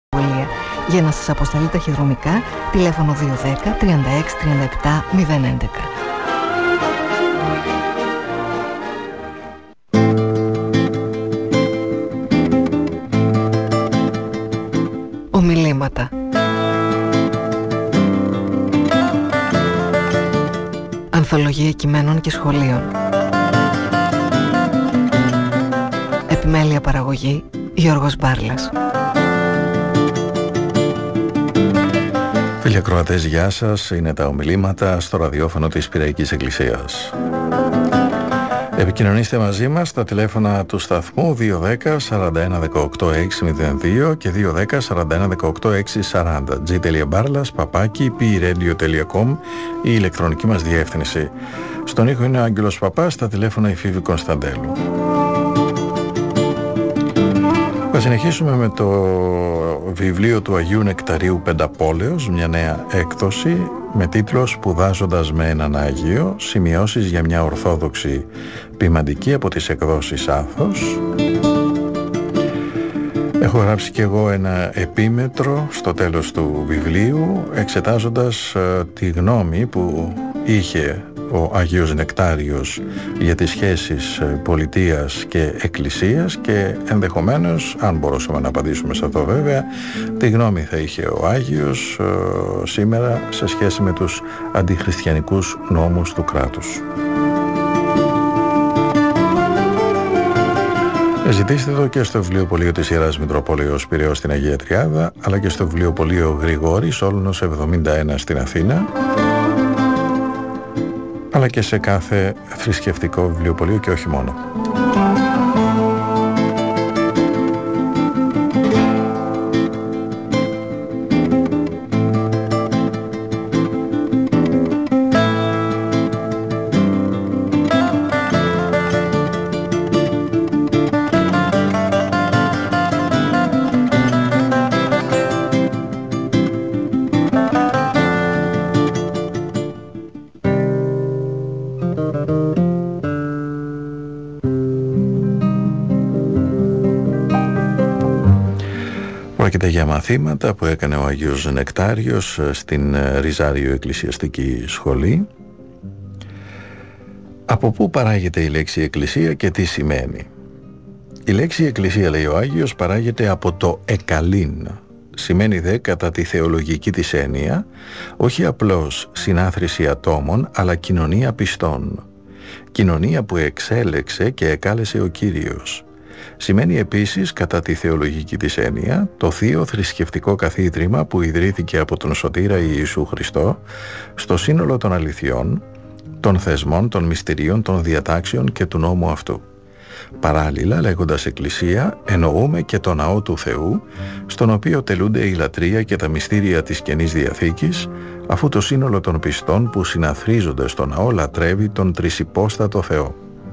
Για να σας αποσταλεί ταχυδρομικά, τηλέφωνο 210 36 37 011. Ομιλήματα. Ανθολογία κειμένων και σχολείων. Επιμέλεια παραγωγή Γιώργος Μπάρλας. Φίλοι ακροατές, γεια σας. Είναι τα ομιλήματα στο ραδιόφωνο της Πειραϊκής Εκκλησίας. Επικοινωνήστε μαζί μας στα τηλέφωνα του σταθμού 210 41 18 602 και 210 41 18 640. g.barlas@pradio.com η ηλεκτρονική μας διεύθυνση. Στον ήχο είναι ο Άγγελος Παπάς, στα τηλέφωνα η Φίβη Κωνσταντέλου. Θα συνεχίσουμε με το βιβλίο του Αγίου Νεκταρίου Πενταπόλεως, μια νέα έκδοση με τίτλο «Σπουδάζοντας με έναν Άγιο, σημειώσεις για μια ορθόδοξη ποιμαντική» από τις εκδόσεις Άθος. Έχω γράψει και εγώ ένα επίμετρο στο τέλος του βιβλίου, εξετάζοντας τη γνώμη που είχε ο Αγίος Νεκτάριος για τις σχέσεις πολιτείας και εκκλησίας και ενδεχομένως, αν μπορούσαμε να απαντήσουμε σε αυτό βέβαια, τι γνώμη θα είχε ο Άγιος σήμερα σε σχέση με τους αντιχριστιανικούς νόμους του κράτους. Ζητήστε το και στο βιβλιοπωλείο της Ιεράς Μητροπόλεως Πειραιώς στην Αγία Τριάδα, αλλά και στο βιβλιοπωλείο Γρηγόρης Όλνος 71 στην Αθήνα, αλλά και σε κάθε θρησκευτικό βιβλιοπωλείο και όχι μόνο. Πρόκειται για μαθήματα που έκανε ο Αγίος Νεκτάριος στην Ριζάριο Εκκλησιαστική Σχολή. Από πού παράγεται η λέξη εκκλησία και τι σημαίνει? Η λέξη εκκλησία, λέει ο Άγιος, παράγεται από το εκαλήν. Σημαίνει δε κατά τη θεολογική της έννοια όχι απλώς συνάθρηση ατόμων, αλλά κοινωνία πιστών. Κοινωνία που εξέλεξε και εκάλεσε ο Κύριος. Σημαίνει επίσης, κατά τη θεολογική της έννοια, το θείο θρησκευτικό καθίδρυμα που ιδρύθηκε από τον Σωτήρα Ιησού Χριστό στο σύνολο των αληθιών, των θεσμών, των μυστηρίων, των διατάξεων και του νόμου αυτού. Παράλληλα, λέγοντας εκκλησία, εννοούμε και το ναό του Θεού, στον οποίο τελούνται η λατρεία και τα μυστήρια της Καινής Διαθήκης, αφού το σύνολο των πιστών που συναθρίζονται στο ναό λατρεύει τον τρισυπόστατο Θεό.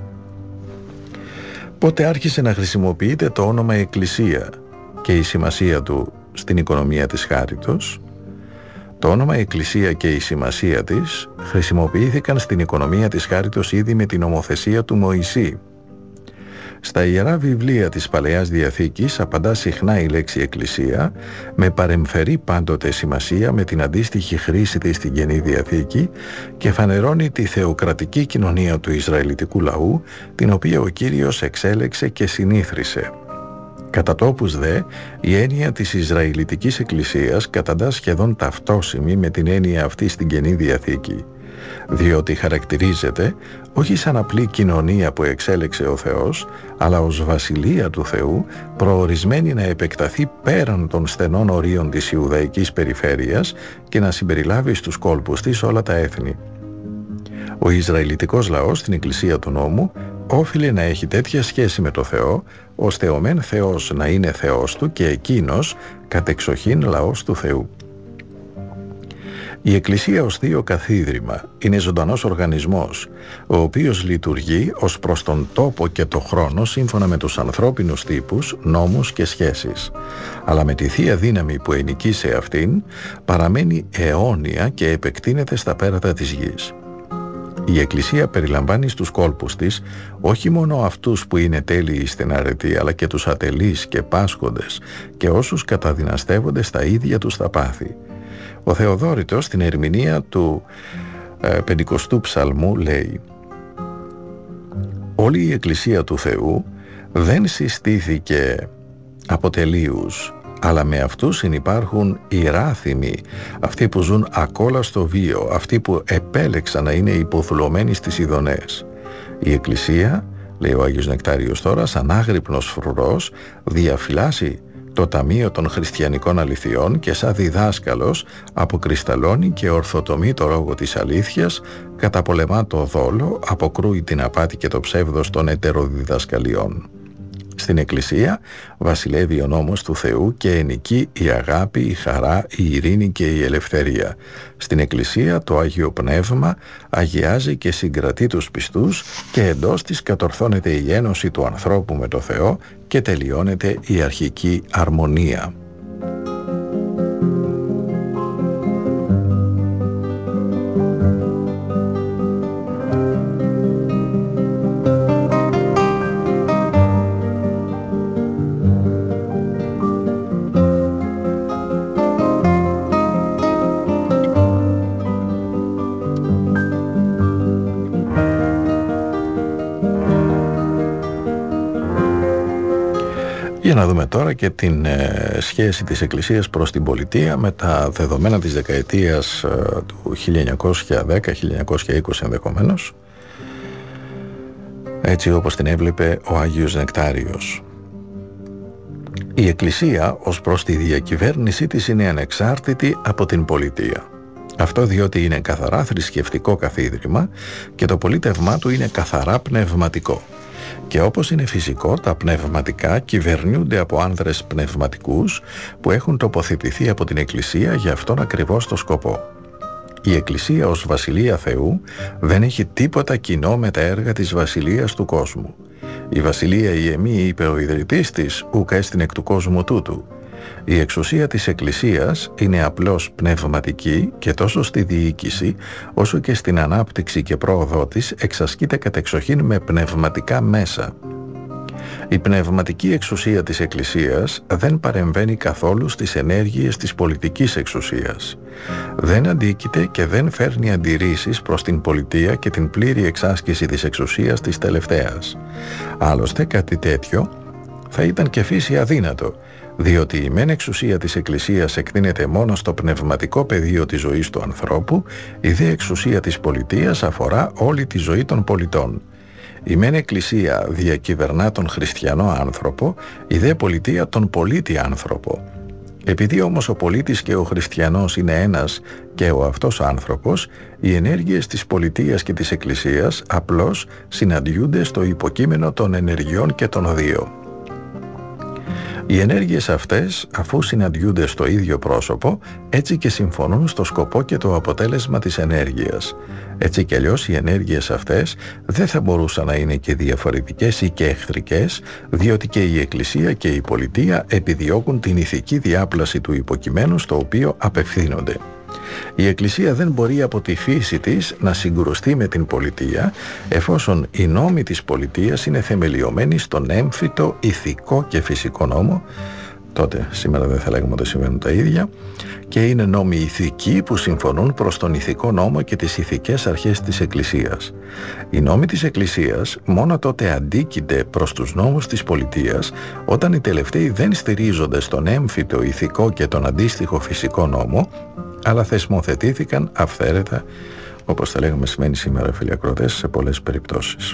Πότε άρχισε να χρησιμοποιείται το όνομα Εκκλησία και η σημασία του στην οικονομία της χάριτος? Το όνομα Εκκλησία και η σημασία της χρησιμοποιήθηκαν στην οικονομία της χάριτος ήδη με την ομοθεσία του Μωυσή. Στα Ιερά Βιβλία της Παλαιάς Διαθήκης απαντά συχνά η λέξη Εκκλησία, με παρεμφερή πάντοτε σημασία με την αντίστοιχη χρήση της στην Καινή Διαθήκη και φανερώνει τη θεοκρατική κοινωνία του Ισραηλιτικού λαού, την οποία ο Κύριος εξέλεξε και συνήθρισε. Κατά τόπους δε, η έννοια της Ισραηλιτικής Εκκλησίας καταντά σχεδόν ταυτόσιμη με την έννοια αυτή στην Καινή Διαθήκη, διότι χαρακτηρίζεται όχι σαν απλή κοινωνία που εξέλεξε ο Θεός, αλλά ως βασιλεία του Θεού, προορισμένη να επεκταθεί πέραν των στενών ορίων της Ιουδαϊκής περιφέρειας και να συμπεριλάβει στους κόλπους της όλα τα έθνη. Ο Ισραηλιτικός λαός στην Εκκλησία του Νόμου όφιλε να έχει τέτοια σχέση με το Θεό, ώστε ο μεν Θεός να είναι Θεός του και εκείνος κατεξοχήν λαός του Θεού. Η Εκκλησία ως θείο καθίδρυμα είναι ζωντανός οργανισμός, ο οποίος λειτουργεί ως προς τον τόπο και το χρόνο σύμφωνα με τους ανθρώπινους τύπους, νόμους και σχέσεις. Αλλά με τη θεία δύναμη που ενικεί σε αυτήν, παραμένει αιώνια και επεκτείνεται στα πέρατα της γης. Η Εκκλησία περιλαμβάνει στους κόλπους της όχι μόνο αυτούς που είναι τέλειοι στην αρετή, αλλά και τους ατελείς και πάσχοντες και όσους καταδυναστεύονται στα ίδια τους τα πάθη. Ο Θεοδόρητος στην ερμηνεία του 50ου ψαλμού λέει: «Όλη η Εκκλησία του Θεού δεν συστήθηκε από τελείους, αλλά με αυτούς συνυπάρχουν οι ράθυμοι, αυτοί που ζουν ακόλαστο βίο, αυτοί που επέλεξαν να είναι υποθουλωμένοι στις ειδονές. Η Εκκλησία», λέει ο Άγιος Νεκτάριος τώρα, «σαν άγρυπνος φρουρός διαφυλάσσει το ταμείο των χριστιανικών αληθιών και σαν διδάσκαλος αποκρισταλώνει και ορθοτομεί το λόγο της αλήθειας, καταπολεμά το δόλο, αποκρούει την απάτη και το ψεύδος των ετεροδιδασκαλιών. Στην Εκκλησία βασιλεύει ο νόμος του Θεού και ενοικεί η αγάπη, η χαρά, η ειρήνη και η ελευθερία. Στην Εκκλησία το Άγιο Πνεύμα αγιάζει και συγκρατεί τους πιστούς και εντός της κατορθώνεται η ένωση του ανθρώπου με το Θεό και τελειώνεται η αρχική αρμονία». Για να δούμε τώρα και την σχέση της Εκκλησίας προς την πολιτεία με τα δεδομένα της δεκαετίας του 1910-1920 ενδεχομένως, έτσι όπως την έβλεπε ο Άγιος Νεκτάριος. Η Εκκλησία ως προς τη διακυβέρνησή της είναι ανεξάρτητη από την πολιτεία. Αυτό διότι είναι καθαρά θρησκευτικό καθίδρυμα και το πολίτευμά του είναι καθαρά πνευματικό. Και όπως είναι φυσικό, τα πνευματικά κυβερνούνται από άνδρες πνευματικούς που έχουν τοποθετηθεί από την Εκκλησία για αυτόν ακριβώς το σκοπό. Η Εκκλησία ως Βασιλεία Θεού δεν έχει τίποτα κοινό με τα έργα της βασιλείας του κόσμου. «Η βασιλεία η εμή», είπε ο ιδρυτής της, «ουκ έστιν εκ του κόσμου τούτου». Η εξουσία της Εκκλησίας είναι απλώς πνευματική και τόσο στη διοίκηση όσο και στην ανάπτυξη και πρόοδό της εξασκείται κατεξοχήν με πνευματικά μέσα. Η πνευματική εξουσία της Εκκλησίας δεν παρεμβαίνει καθόλου στις ενέργειες της πολιτικής εξουσίας. Δεν αντίκειται και δεν φέρνει αντιρρήσεις προς την πολιτεία και την πλήρη εξάσκηση της εξουσίας της τελευταίας. Άλλωστε κάτι τέτοιο θα ήταν και φύση αδύνατο, διότι η μεν εξουσία της Εκκλησίας εκδίνεται μόνο στο πνευματικό πεδίο της ζωής του ανθρώπου, η δε εξουσία της πολιτείας αφορά όλη τη ζωή των πολιτών. Η μεν Εκκλησία διακυβερνά τον χριστιανό άνθρωπο, η δε πολιτεία τον πολίτη άνθρωπο. Επειδή όμως ο πολίτης και ο χριστιανός είναι ένας και ο αυτός άνθρωπος, οι ενέργειες της πολιτείας και της Εκκλησίας απλώς συναντιούνται στο υποκείμενο των ενεργειών και των δύο. Οι ενέργειες αυτές, αφού συναντιούνται στο ίδιο πρόσωπο, έτσι και συμφωνούν στο σκοπό και το αποτέλεσμα της ενέργειας. Έτσι κι αλλιώς οι ενέργειες αυτές δεν θα μπορούσαν να είναι και διαφορετικές ή και εχθρικές, διότι και η Εκκλησία και η πολιτεία επιδιώκουν την ηθική διάπλαση του υποκειμένου στο οποίο απευθύνονται. Η Εκκλησία δεν μπορεί από τη φύση της να συγκρουστεί με την πολιτεία, εφόσον οι νόμοι της πολιτείας είναι θεμελιωμένοι στον έμφυτο ηθικό και φυσικό νόμο. Τότε σήμερα δεν θα λέγουμε ότι συμβαίνουν τα ίδια, και είναι νόμοι ηθικοί που συμφωνούν προς τον ηθικό νόμο και τις ηθικές αρχές της Εκκλησίας. Οι νόμοι της Εκκλησίας μόνο τότε αντίκειται προς τους νόμους της πολιτείας όταν οι τελευταίοι δεν στηρίζονται στον έμφυτο ηθικό και τον αντίστοιχο φυσικό νόμο, αλλά θεσμοθετήθηκαν αυθαίρετα, όπως θα λέγαμε σημαίνει σήμερα φίλοι ακροατές, σε πολλές περιπτώσεις.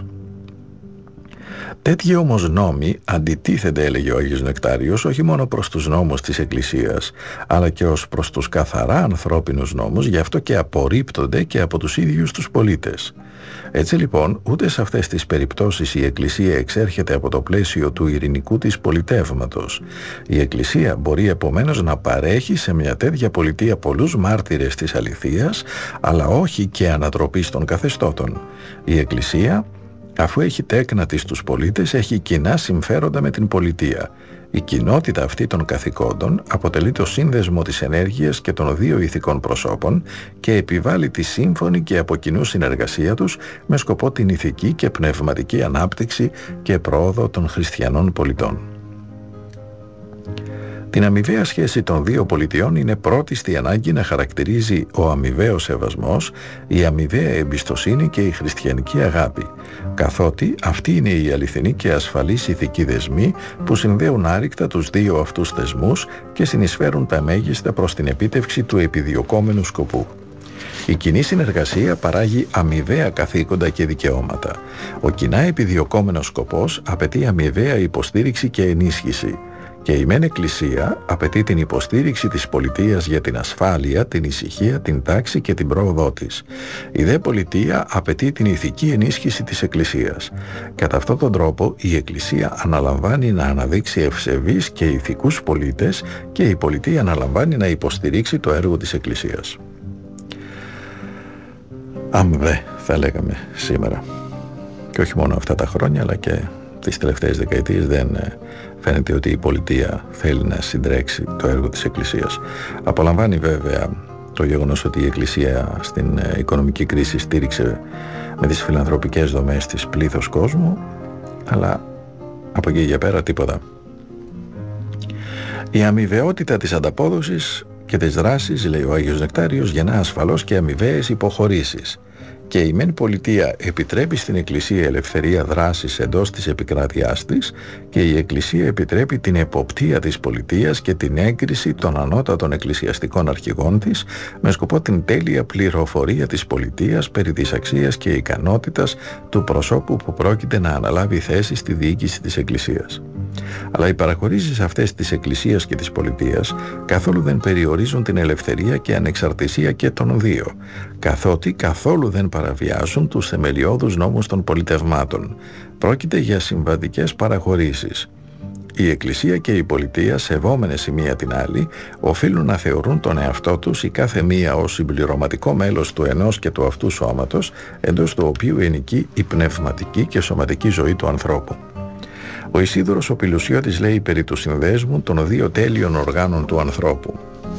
Τέτοιοι όμως νόμοι αντιτίθενται, έλεγε ο Άγιος Νεκτάριος, όχι μόνο προς τους νόμους της Εκκλησίας, αλλά και ως προς τους καθαρά ανθρώπινους νόμους, γι' αυτό και απορρίπτονται και από τους ίδιους τους πολίτες. Έτσι λοιπόν, ούτε σε αυτές τις περιπτώσεις η Εκκλησία εξέρχεται από το πλαίσιο του ειρηνικού της πολιτεύματος. Η Εκκλησία μπορεί επομένως να παρέχει σε μια τέτοια πολιτεία πολλούς μάρτυρες της αληθείας, αλλά όχι και ανατροπής των καθεστώτων. Η Εκκλησία Αφού έχει τέκνα της τους πολίτες, έχει κοινά συμφέροντα με την πολιτεία. Η κοινότητα αυτή των καθηκόντων αποτελεί το σύνδεσμο της ενέργειας και των δύο ηθικών προσώπων και επιβάλλει τη σύμφωνη και από κοινού συνεργασία τους με σκοπό την ηθική και πνευματική ανάπτυξη και πρόοδο των χριστιανών πολιτών. Την αμοιβαία σχέση των δύο πολιτιών είναι πρώτιστη ανάγκη να χαρακτηρίζει ο αμοιβαίος σεβασμός, η αμοιβαία εμπιστοσύνη και η χριστιανική αγάπη, καθότι αυτή είναι η αληθινή και ασφαλής ηθική δεσμή που συνδέουν άρρηκτα τους δύο αυτούς θεσμούς και συνεισφέρουν τα μέγιστα προς την επίτευξη του επιδιωκόμενου σκοπού. Η κοινή συνεργασία παράγει αμοιβαία καθήκοντα και δικαιώματα. Ο κοινά επιδιωκόμενος σκοπός απαιτεί αμοιβαία υποστήριξη και ενίσχυση. Και η μεν Εκκλησία απαιτεί την υποστήριξη της πολιτείας για την ασφάλεια, την ησυχία, την τάξη και την πρόοδό της. Η δε πολιτεία απαιτεί την ηθική ενίσχυση της Εκκλησίας. Κατά αυτόν τον τρόπο η Εκκλησία αναλαμβάνει να αναδείξει ευσεβείς και ηθικούς πολίτες και η πολιτεία αναλαμβάνει να υποστηρίξει το έργο της Εκκλησίας. Αμβέ θα λέγαμε σήμερα. Και όχι μόνο αυτά τα χρόνια αλλά και τις τελευταίες δεκαετίες δεν φαίνεται ότι η πολιτεία θέλει να συντρέξει το έργο της Εκκλησίας. Απολαμβάνει βέβαια το γεγονός ότι η Εκκλησία στην οικονομική κρίση στήριξε με τις φιλανθρωπικές δομές της πλήθος κόσμου, αλλά από εκεί για πέρα τίποτα. Η αμοιβαιότητα της ανταπόδοσης και της δράσης, λέει ο Άγιος Νεκτάριος, γεννά ασφαλώς και αμοιβαίες υποχωρήσεις. Και η μεν πολιτεία επιτρέπει στην Εκκλησία ελευθερία δράσης εντός της επικράτειάς της και η Εκκλησία επιτρέπει την εποπτεία της πολιτείας και την έγκριση των ανώτατων εκκλησιαστικών αρχηγών της με σκοπό την τέλεια πληροφορία της πολιτείας περί της αξίας και ικανότητας του προσώπου που πρόκειται να αναλάβει θέση στη διοίκηση της Εκκλησίας. Αλλά οι παραχωρήσεις αυτές της Εκκλησίας και της πολιτείας καθόλου δεν περιορίζουν την ελευθερία και ανεξαρτησία και των δύο, καθότι καθόλου δεν παραβιάζουν τους θεμελιώδους νόμους των πολιτευμάτων. Πρόκειται για συμβατικές παραχωρήσεις. Η Εκκλησία και η πολιτεία, σεβόμενες η μία την άλλη, οφείλουν να θεωρούν τον εαυτό τους η κάθε μία ως συμπληρωματικό μέλος του ενός και του αυτού σώματος, εντός του οποίου ενοικεί η πνευματική και σωματική ζωή του ανθρώπου. Ο Ισίδωρος ο Πηλουσιώτης λέει περί του συνδέσμου των δύο τέλειων οργάνων του ανθρώπου.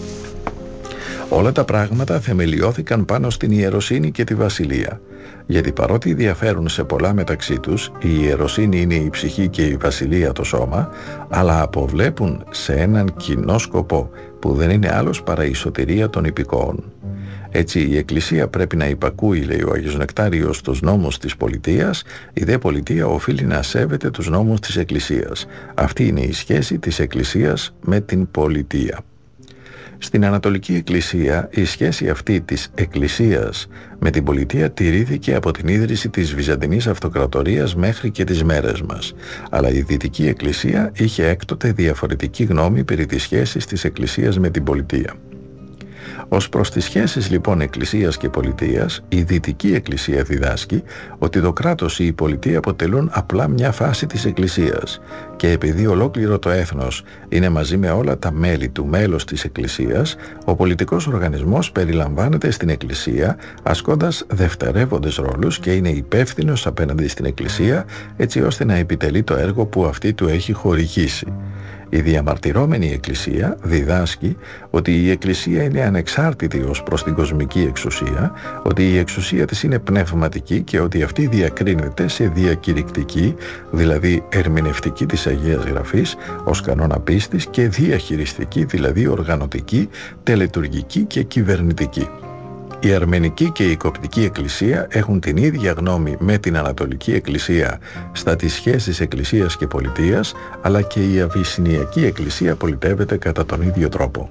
Όλα τα πράγματα θεμελιώθηκαν πάνω στην ιεροσύνη και τη βασιλεία, γιατί παρότι διαφέρουν σε πολλά μεταξύ τους, η ιεροσύνη είναι η ψυχή και η βασιλεία το σώμα, αλλά αποβλέπουν σε έναν κοινό σκοπό, που δεν είναι άλλος παρά η σωτηρία των υπηκόων. Έτσι η Εκκλησία πρέπει να υπακούει, λέει ο Άγιος Νεκτάριος, τους νόμους της πολιτείας, η δε πολιτεία οφείλει να σέβεται τους νόμους της Εκκλησίας. Αυτή είναι η σχέση της Εκκλησίας με την πολιτεία. Στην Ανατολική Εκκλησία η σχέση αυτή της Εκκλησίας με την πολιτεία τηρήθηκε από την ίδρυση της Βυζαντινής Αυτοκρατορίας μέχρι και τις μέρες μας. Αλλά η Δυτική Εκκλησία είχε έκτοτε διαφορετική γνώμη περί της σχέσης της Εκκλησίας με την πολιτεία. Ως προς τις σχέσεις λοιπόν Εκκλησίας και πολιτείας, η Δυτική Εκκλησία διδάσκει ότι το κράτος ή η πολιτεία αποτελούν απλά μια φάση της Εκκλησίας και επειδή ολόκληρο το έθνος είναι μαζί με όλα τα μέλη του μέλος της Εκκλησίας, ο πολιτικός οργανισμός περιλαμβάνεται στην Εκκλησία ασκώντας δευτερεύοντες ρόλους και είναι υπεύθυνος απέναντι στην Εκκλησία έτσι ώστε να επιτελεί το έργο που αυτή του έχει χορηγήσει. Η διαμαρτυρόμενη Εκκλησία διδάσκει ότι η Εκκλησία είναι ανεξάρτητη ως προς την κοσμική εξουσία, ότι η εξουσία της είναι πνευματική και ότι αυτή διακρίνεται σε διακηρυκτική, δηλαδή ερμηνευτική της Αγίας Γραφής, ως κανόνα πίστης και διαχειριστική, δηλαδή οργανωτική, τελετουργική και κυβερνητική. Η Αρμενική και η Κοπτική Εκκλησία έχουν την ίδια γνώμη με την Ανατολική Εκκλησία στα τις σχέσεις Εκκλησίας και πολιτείας, αλλά και η Αβυσσινιακή Εκκλησία πολιτεύεται κατά τον ίδιο τρόπο.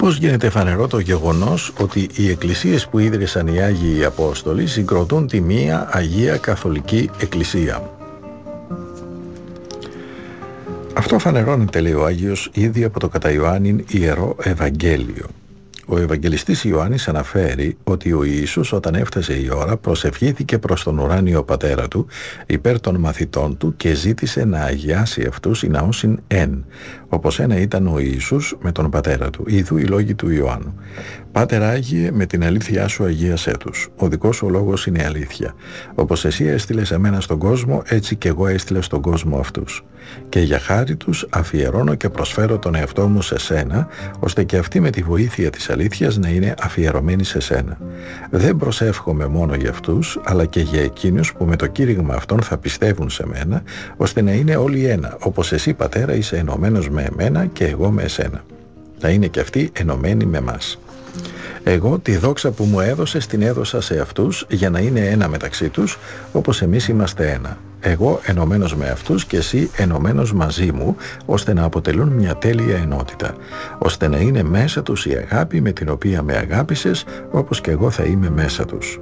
Πώς γίνεται φανερό το γεγονός ότι οι εκκλησίες που ίδρυσαν οι Άγιοι Απόστολοι συγκροτούν τη μία Αγία Καθολική Εκκλησία? Αυτό φανερώνεται, λέει ο Άγιος, ήδη από το κατά Ιωάννην Ιερό Ευαγγέλιο. Ο Ευαγγελιστής Ιωάννης αναφέρει ότι ο Ιησούς, όταν έφτασε η ώρα, προσευχήθηκε προς τον ουράνιο Πατέρα του υπέρ των μαθητών του και ζήτησε να αγιάσει αυτούς οι ναόσιν εν, όπως ένα ήταν ο Ιησούς με τον Πατέρα του. Ιδού οι λόγοι του Ιωάννου. Πάτερ Άγιε, με την αλήθειά σου αγίασέ τους. Ο δικός σου λόγος είναι αλήθεια. Όπως εσύ έστειλες εμένα στον κόσμο, έτσι και εγώ έστειλα στον κόσμο αυτούς. Και για χάρη τους αφιερώνω και προσφέρω τον εαυτό μου σε σένα, ώστε και αυτοί με τη βοήθεια της αλήθειας να είναι αφιερωμένοι σε σένα. Δεν προσεύχομαι μόνο για αυτούς, αλλά και για εκείνους που με το κήρυγμα αυτών θα πιστεύουν σε μένα, ώστε να είναι όλοι ένα, όπως εσύ, Πατέρα, είσαι ενωμένος με εμένα και εγώ με εσένα. Να είναι και αυτοί ενωμένοι με μας. Εγώ τη δόξα που μου έδωσες την έδωσα σε αυτούς για να είναι ένα μεταξύ τους, όπως εμείς είμαστε ένα. Εγώ ενωμένος με αυτούς και εσύ ενωμένος μαζί μου, ώστε να αποτελούν μια τέλεια ενότητα, ώστε να είναι μέσα τους η αγάπη με την οποία με αγάπησες, όπως και εγώ θα είμαι μέσα τους.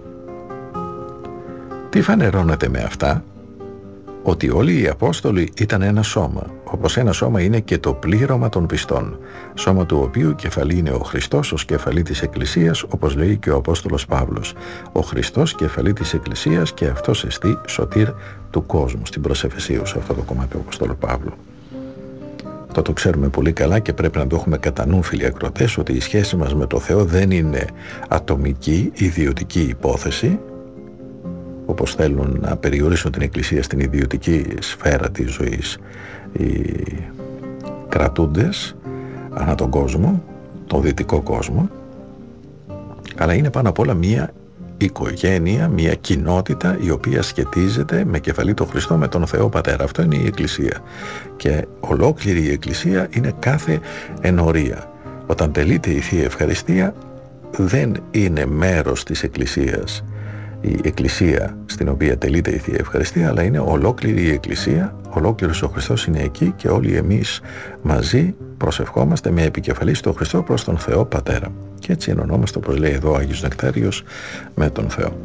Τι φανερώνεται με αυτά? Ότι όλοι οι Απόστολοι ήταν ένα σώμα, όπως ένα σώμα είναι και το πλήρωμα των πιστών, σώμα του οποίου κεφαλή είναι ο Χριστός ως κεφαλή της Εκκλησίας, όπως λέει και ο Απόστολος Παύλος. Ο Χριστός κεφαλή της Εκκλησίας και αυτός εστί σωτήρ του κόσμου, στην προς Εφεσίους, αυτό το κομμάτι του Απόστολου Παύλου. Το ξέρουμε πολύ καλά και πρέπει να το έχουμε κατά νου, φίλοι ακροατές, ότι η σχέση μας με το Θεό δεν είναι ατομική, ιδιωτική υπόθεση, όπως θέλουν να περιορίσουν την Εκκλησία στην ιδιωτική σφαίρα της ζωής οι κρατούντες ανά τον κόσμο, τον δυτικό κόσμο, αλλά είναι πάνω απ' όλα μία οικογένεια, μία κοινότητα η οποία σχετίζεται με κεφαλή τον Χριστό, με τον Θεό Πατέρα. Αυτό είναι η Εκκλησία και ολόκληρη η Εκκλησία είναι κάθε ενορία. Όταν τελείται η Θεία Ευχαριστία δεν είναι μέρος της Εκκλησίας η Εκκλησία στην οποία τελείται η Θεία Ευχαριστία, αλλά είναι ολόκληρη η Εκκλησία, ολόκληρος ο Χριστός είναι εκεί και όλοι εμείς μαζί προσευχόμαστε με επικεφαλή στον Χριστό προς τον Θεό Πατέρα. Και έτσι ενωνόμαστε, όπως λέει εδώ ο Άγιος Νεκτάριος, με τον Θεό.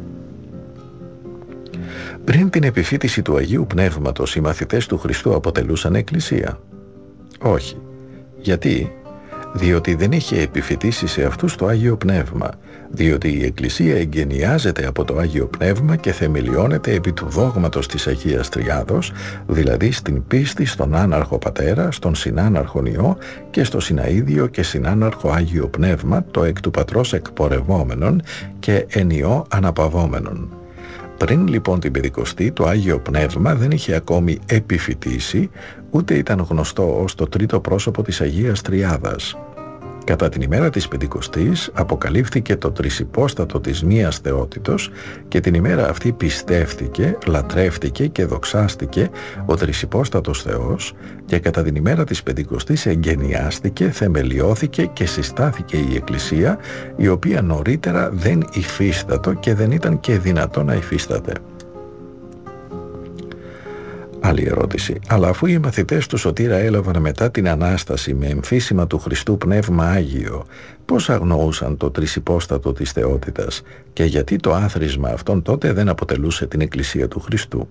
Πριν την επιφύτηση του Αγίου Πνεύματος, οι μαθητές του Χριστού αποτελούσαν Εκκλησία? Όχι. Γιατί? Διότι δεν είχε επιφυτίσει σε αυτούς το Άγιο Πνεύμα, διότι η Εκκλησία εγκαινιάζεται από το Άγιο Πνεύμα και θεμελιώνεται επί του δόγματος της Αγίας Τριάδος, δηλαδή στην πίστη στον άναρχο Πατέρα, στον συνάναρχον Υιό και στο συναίδιο και συνάναρχο Άγιο Πνεύμα, το εκ του Πατρός εκπορευόμενον και εν Υιό αναπαυόμενον. Πριν λοιπόν την Πεντηκοστή, το Άγιο Πνεύμα δεν είχε ακόμη επιφυτίσει, ούτε ήταν γνωστό ως το τρίτο πρόσωπο της Αγίας Τριάδας. Κατά την ημέρα της Πεντηκοστής αποκαλύφθηκε το τρισυπόστατο της μίας θεότητος και την ημέρα αυτή πιστεύτηκε, λατρεύτηκε και δοξάστηκε ο τρισυπόστατος Θεός και κατά την ημέρα της Πεντηκοστής εγκαινιάστηκε, θεμελιώθηκε και συστάθηκε η Εκκλησία, η οποία νωρίτερα δεν υφίστατο και δεν ήταν και δυνατό να υφίσταται. Άλλη ερώτηση. Αλλά αφού οι μαθητές του Σωτήρα έλαβαν μετά την Ανάσταση με εμφύσιμα του Χριστού Πνεύμα Άγιο, πώς αγνοούσαν το τρισυπόστατο της θεότητας και γιατί το άθροισμα αυτόν τότε δεν αποτελούσε την Εκκλησία του Χριστού?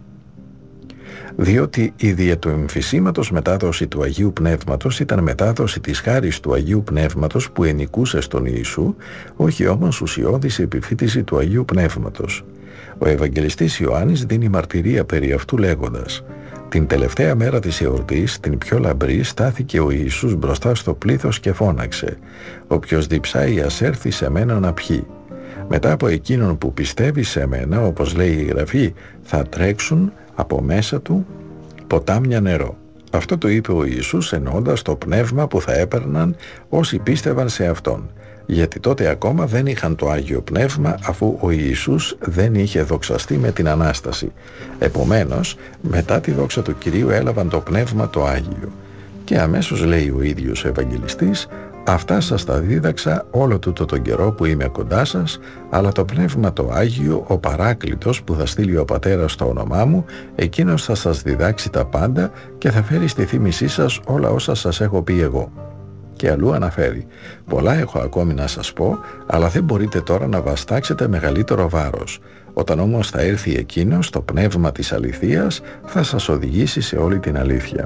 Διότι η δια του εμφυσίματος μετάδοση του Αγίου Πνεύματος ήταν μετάδοση της χάρης του Αγίου Πνεύματος που ενικούσε στον Ιησού, όχι όμως ουσιώδης επιφύτηση του Αγίου Πνεύματος. Ο Ευαγγελιστής Ιωάννης δίνει μαρτυρία περί αυτού λέγοντας: «Την τελευταία μέρα της εορτής, την πιο λαμπρή, στάθηκε ο Ιησούς μπροστά στο πλήθος και φώναξε: «Όποιος διψάει ας έρθει σε μένα να πιει. Μετά από εκείνον που πιστεύει σε μένα, όπως λέει η Γραφή, θα τρέξουν από μέσα του ποτάμια νερό». Αυτό το είπε ο Ιησούς εννοώντας το πνεύμα που θα έπαιρναν όσοι πίστευαν σε Αυτόν, γιατί τότε ακόμα δεν είχαν το Άγιο Πνεύμα, αφού ο Ιησούς δεν είχε δοξαστεί με την Ανάσταση. Επομένως, μετά τη δόξα του Κυρίου έλαβαν το Πνεύμα το Άγιο. Και αμέσως λέει ο ίδιος ο Ευαγγελιστής: «Αυτά σας τα δίδαξα όλο τούτο τον καιρό που είμαι κοντά σας, αλλά το Πνεύμα το Άγιο, ο Παράκλητος που θα στείλει ο Πατέρας στο όνομά μου, εκείνος θα σας διδάξει τα πάντα και θα φέρει στη θύμησή σας όλα όσα σας έχω πει εγώ». Και αλλού αναφέρει: «Πολλά έχω ακόμη να σας πω, αλλά δεν μπορείτε τώρα να βαστάξετε μεγαλύτερο βάρος. Όταν όμως θα έρθει εκείνος, το πνεύμα της αληθείας θα σας οδηγήσει σε όλη την αλήθεια».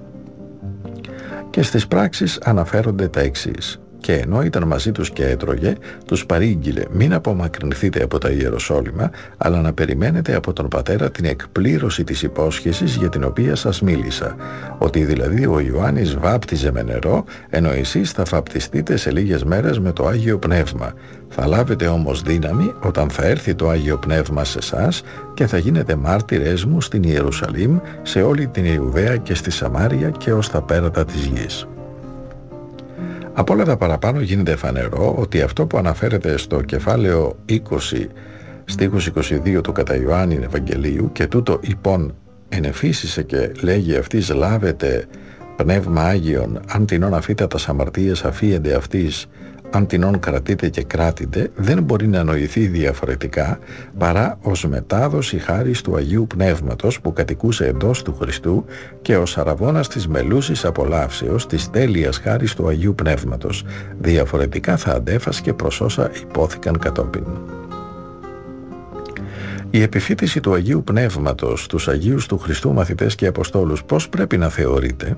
Και στις πράξεις αναφέρονται τα εξής: «Και ενώ ήταν μαζί τους και έτρωγε, τους παρήγγειλε: μην απομακρυνθείτε από τα Ιεροσόλυμα, αλλά να περιμένετε από τον Πατέρα την εκπλήρωση της υπόσχεσης για την οποία σας μίλησα, ότι δηλαδή ο Ιωάννης βάπτιζε με νερό, ενώ εσείς θα βαπτιστείτε σε λίγες μέρες με το Άγιο Πνεύμα. Θα λάβετε όμως δύναμη όταν θα έρθει το Άγιο Πνεύμα σε εσάς και θα γίνετε μάρτυρες μου στην Ιερουσαλήμ, σε όλη την Ιουδαία και στη Σαμάρια και ως τα πέρατα της γης». Από όλα τα παραπάνω γίνεται φανερό ότι αυτό που αναφέρεται στο κεφάλαιο 20 στίχους 22 του κατά Ιωάννη Ευαγγελίου, και τούτο υπόν ενεφύσισε και λέγει αυτής λάβετε πνεύμα Άγιον, αν τινών αφήτατας αμαρτίες αφίενται αυτής, αν τινών κρατείτε και κράτητε, δεν μπορεί να νοηθεί διαφορετικά παρά ως μετάδοση χάρις του Αγίου Πνεύματος που κατοικούσε εντός του Χριστού και ως αραβώνας της μελούσης απολαύσεως της τέλειας χάρις του Αγίου Πνεύματος. Διαφορετικά θα αντέφασκε προς όσα υπόθηκαν κατόπιν. Η επιφύτηση του Αγίου Πνεύματος στους Αγίους του Χριστού μαθητές και Αποστόλους πώς πρέπει να θεωρείται?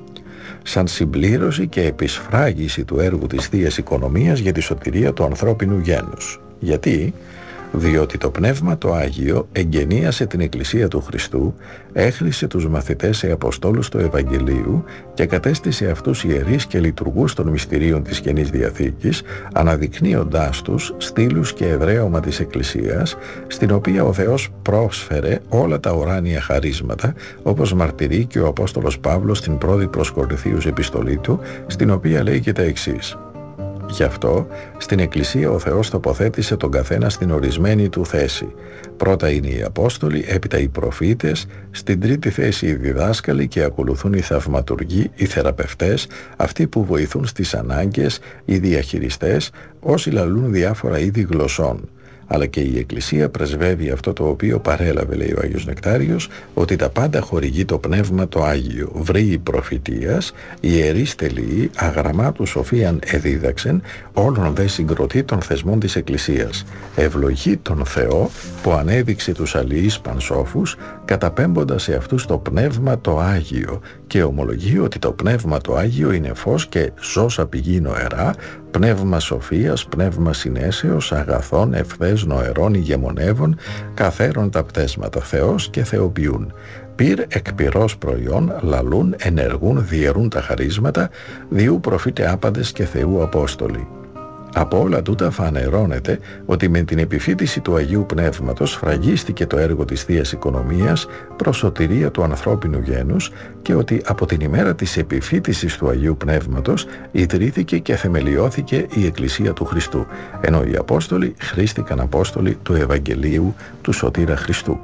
Σαν συμπλήρωση και επισφράγιση του έργου της Θείας Οικονομίας για τη σωτηρία του ανθρώπινου γένους. Γιατί? Διότι το Πνεύμα το Άγιο εγγενίασε την Εκκλησία του Χριστού, έχλησε τους μαθητές σε Αποστόλους του Ευαγγελίου και κατέστησε αυτούς ιερείς και λειτουργούς των μυστηρίων της Καινής Διαθήκης, αναδεικνύοντάς τους στήλους και εδραίωμα της Εκκλησίας, στην οποία ο Θεός πρόσφερε όλα τα ουράνια χαρίσματα, όπως μαρτυρεί και ο Απόστολος Παύλος στην πρώτη προς Κορινθίους επιστολή του, στην οποία λέει και τα εξής: «Γι' αυτό στην Εκκλησία ο Θεός τοποθέτησε τον καθένα στην ορισμένη του θέση. Πρώτα είναι οι Απόστολοι, έπειτα οι προφήτες, στην τρίτη θέση οι διδάσκαλοι και ακολουθούν οι θαυματουργοί, οι θεραπευτές, αυτοί που βοηθούν στις ανάγκες, οι διαχειριστές, όσοι λαλούν διάφορα είδη γλωσσών». Αλλά και η Εκκλησία πρεσβεύει αυτό το οποίο παρέλαβε, λέει ο Άγιος Νεκτάριος, ότι τα πάντα χορηγεί το Πνεύμα το Άγιο. Βρύει προφητείας, ιερείς τελείοι, αγραμμάτου σοφίαν εδίδαξεν, όλων δε συγκροτεί των θεσμών της Εκκλησίας. Ευλογεί τον Θεό που ανέδειξε τους αλληλείς πανσόφους, καταπέμποντας σε αυτούς το Πνεύμα το Άγιο, και ομολογεί ότι το Πνεύμα το Άγιο είναι φως και ζώσα πηγή νοερά, πνεύμα σοφίας, πνεύμα συνέσεως, αγαθών, ευθές, νοερών, ηγεμονεύων, καθέρον τα πτέσματα Θεός και θεοποιούν. Πυρ εκ πυρός προϊόν, λαλούν, ενεργούν, διαιρούν τα χαρίσματα, διού προφήτε άπαντες και Θεού Απόστολοι. Από όλα τούτα φανερώνεται ότι με την επιφύτηση του Αγίου Πνεύματος φραγίστηκε το έργο της Θείας Οικονομίας προς σωτηρία του ανθρώπινου γένους και ότι από την ημέρα της επιφύτησης του Αγίου Πνεύματος ιδρύθηκε και θεμελιώθηκε η Εκκλησία του Χριστού, ενώ οι Απόστολοι χρήστηκαν Απόστολοι του Ευαγγελίου του Σωτήρα Χριστού.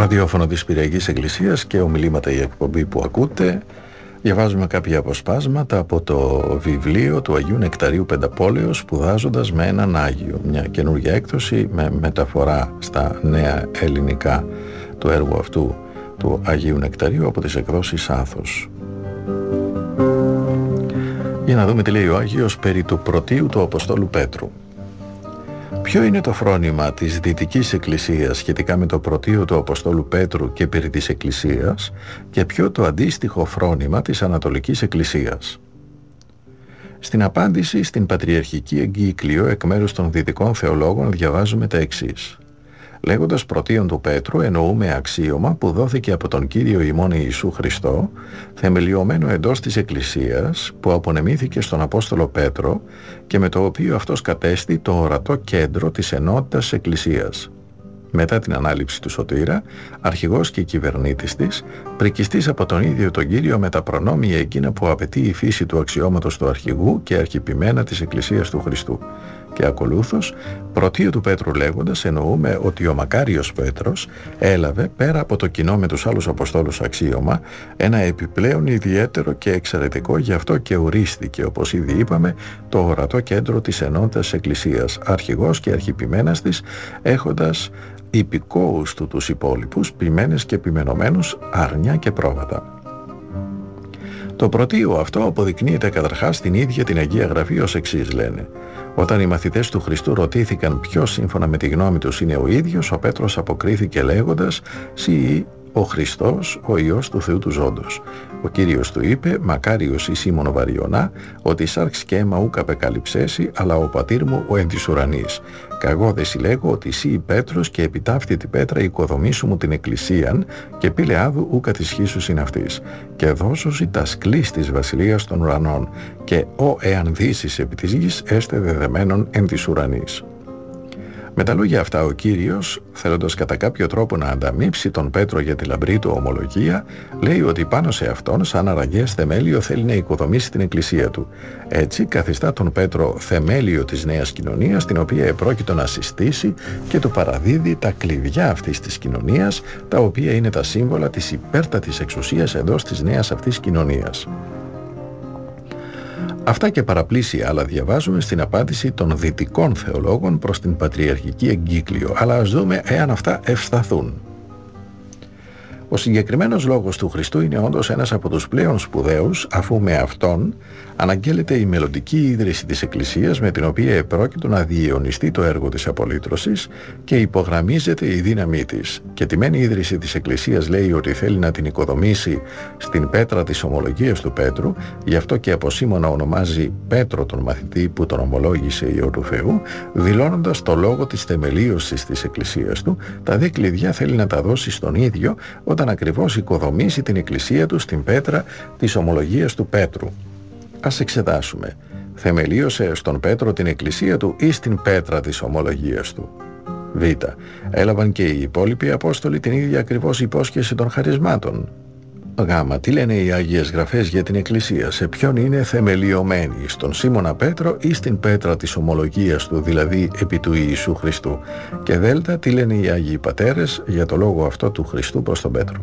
ραδιόφωνο της Πυριακής Εκκλησίας και ομιλήματα η εκπομπή που ακούτε. Διαβάζουμε κάποια αποσπάσματα από το βιβλίο του Αγίου Νεκταρίου Πενταπόλεως, σπουδάζοντας με έναν Άγιο. Μια καινούργια έκδοση με μεταφορά στα νέα ελληνικά του έργου αυτού του Αγίου Νεκταρίου από τις εκδόσεις Άθος. Για να δούμε τι λέει ο Άγιος περί του πρωτείου του Αποστόλου Πέτρου. Ποιο είναι το φρόνημα της Δυτικής Εκκλησίας σχετικά με το πρωτείο του Αποστόλου Πέτρου και περί της Εκκλησίας, και ποιο το αντίστοιχο φρόνημα της Ανατολικής Εκκλησίας? Στην απάντηση στην Πατριαρχική Εγκύκλιο εκ μέρους των δυτικών θεολόγων διαβάζουμε τα εξής. Λέγοντας πρωτείον του Πέτρου εννοούμε αξίωμα που δόθηκε από τον Κύριο ημών Ιησού Χριστό, θεμελιωμένο εντός της Εκκλησίας, που απονεμήθηκε στον Απόστολο Πέτρο και με το οποίο αυτός κατέστη το ορατό κέντρο της ενότητας της Εκκλησίας. Μετά την ανάληψη του Σωτήρα, αρχηγός και κυβερνήτης της, πρικιστής από τον ίδιο τον Κύριο με τα προνόμια εκείνα που απαιτεί η φύση του αξιώματος του αρχηγού και αρχιπημένα της Εκκλησίας του Χριστού. Και ακολούθως, πρωτείο του Πέτρου λέγοντας, εννοούμε ότι ο μακάριος Πέτρος έλαβε, πέρα από το κοινό με τους άλλους Αποστόλους αξίωμα, ένα επιπλέον ιδιαίτερο και εξαιρετικό, γι' αυτό και ορίστηκε, όπως ήδη είπαμε, το ορατό κέντρο της ενότητας Εκκλησίας, αρχηγός και αρχιπημένας της, έχοντας υπηκόους του τους υπόλοιπους, ποιμένες και πιμενωμένους, αρνιά και πρόβατα. Το πρωτείο αυτό αποδεικνύεται καταρχάς στην ίδια την Αγία Γραφή ως εξής λένε. Όταν οι μαθητές του Χριστού ρωτήθηκαν ποιος σύμφωνα με τη γνώμη τους είναι ο ίδιος, ο Πέτρος αποκρίθηκε λέγοντας «Συ ο Χριστός, ο Υιός του Θεού του Ζώντος». Ο Κύριος του είπε «Μακάριος η Σίμωνο Βαριωνά, ότι σάρξ και αίμα ούκ απεκαλυψέσει, αλλά ο πατήρ μου ο εν της ουρανής. Καγώ δε συλλέγω ότι σύ Πέτρος και επιτάφθη τη πέτρα οικοδομήσου μου την εκκλησίαν και πήλε άδου ούκα της χύσους είναι αυτής. Και δώσουσι τα σκλής της βασιλείας των ουρανών και ο εάν δύσεις επί της γης έστε δεδεμένον εν της ουρανής». Με τα λόγια αυτά ο Κύριος, θέλοντας κατά κάποιο τρόπο να ανταμείψει τον Πέτρο για τη λαμπρή του ομολογία, λέει ότι πάνω σε αυτόν, σαν αραγές θεμέλιο, θέλει να οικοδομήσει την εκκλησία του. Έτσι καθιστά τον Πέτρο θεμέλιο της νέας κοινωνίας, την οποία επρόκειτο να συστήσει, και του παραδίδει τα κλειδιά αυτής της κοινωνίας, τα οποία είναι τα σύμβολα της υπέρτατης εξουσίας εντός της νέας αυτής κοινωνίας. Αυτά και παραπλήσια άλλα διαβάζουμε στην απάντηση των δυτικών θεολόγων προς την Πατριαρχική Εγκύκλιο, αλλά ας δούμε εάν αυτά ευσταθούν. Ο συγκεκριμένος λόγος του Χριστού είναι όντως ένας από τους πλέον σπουδαίους, αφού με αυτόν αναγγέλλεται η μελλοντική ίδρυση της Εκκλησίας, με την οποία επρόκειτο να διαιωνιστεί το έργο της απολύτρωσης και υπογραμμίζεται η δύναμή της. Και τη μεν ίδρυση της Εκκλησίας λέει ότι θέλει να την οικοδομήσει στην πέτρα της ομολογίας του Πέτρου, γι' αυτό και από Σίμωνα ονομάζει Πέτρο τον μαθητή που τον ομολόγησε Υιό του Θεού, δηλώνοντας το λόγο της θεμελίωσης της Εκκλησίας του. Τα δε κλειδιά θέλει να τα δώσει στον ίδιο όταν ακριβώς οικοδομήσει την Εκκλησία του στην πέτρα της ομολογίας του Πέτρου. Ας εξετάσουμε. Θεμελίωσε στον Πέτρο την Εκκλησία του ή στην πέτρα της ομολογίας του? Β. Έλαβαν και οι υπόλοιποι Απόστολοι την ίδια ακριβώς υπόσχεση των χαρισμάτων? Γ. Τι λένε οι Άγιες Γραφές για την Εκκλησία? Σε ποιον είναι θεμελιωμένη? Στον Σίμωνα Πέτρο ή στην πέτρα της ομολογίας του, δηλαδή επί του Ιησού Χριστού? Και Δ. Τι λένε οι Άγιοι Πατέρες για το λόγο αυτό του Χριστού προς τον Πέτρο?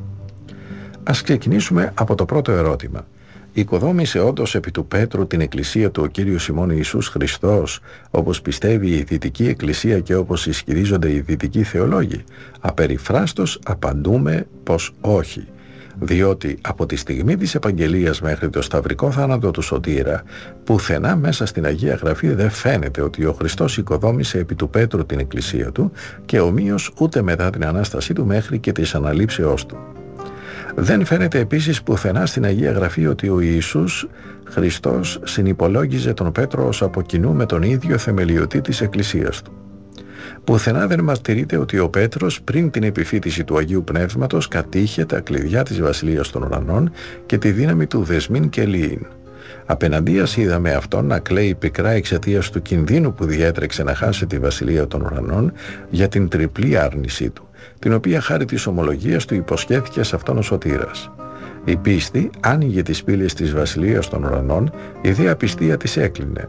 Ας ξεκινήσουμε από το πρώτο ερώτημα. Οικοδόμησε όντως επί του Πέτρου την Εκκλησία του ο Κύριος ημών Ιησούς Χριστός, όπως πιστεύει η Δυτική Εκκλησία και όπως ισχυρίζονται οι Δυτικοί θεολόγοι? Απεριφράστως απαντούμε πως όχι. Διότι από τη στιγμή της επαγγελίας μέχρι το σταυρικό θάνατο του Σωτήρα, πουθενά μέσα στην Αγία Γραφή δεν φαίνεται ότι ο Χριστός οικοδόμησε επί του Πέτρου την Εκκλησία του, και ομοίως ούτε μετά την Ανάστασή του μέχρι και της αναλήψεώς του. Δεν φαίνεται επίσης πουθενά στην Αγία Γραφή ότι ο Ιησούς Χριστός συνυπολόγιζε τον Πέτρο ως από κοινού με τον ίδιο θεμελιωτή της Εκκλησίας του. Πουθενά δεν μαρτυρείται ότι ο Πέτρος πριν την επιφύτηση του Αγίου Πνεύματος κατήχε τα κλειδιά της Βασιλείας των Ουρανών και τη δύναμη του δεσμήν και λύειν. Απέναντίας είδαμε αυτόν να κλαίει πικρά εξαιτίας του κινδύνου που διέτρεξε να χάσει τη Βασιλεία των Ουρανών για την τριπλή άρνησή του, την οποία χάρη της ομολογίας του υποσχέθηκε σε αυτόν ο σωτήρας. Η πίστη άνοιγε τις πύλες της Βασιλείας των Ουρανών, η δε απιστία της έκλεινε.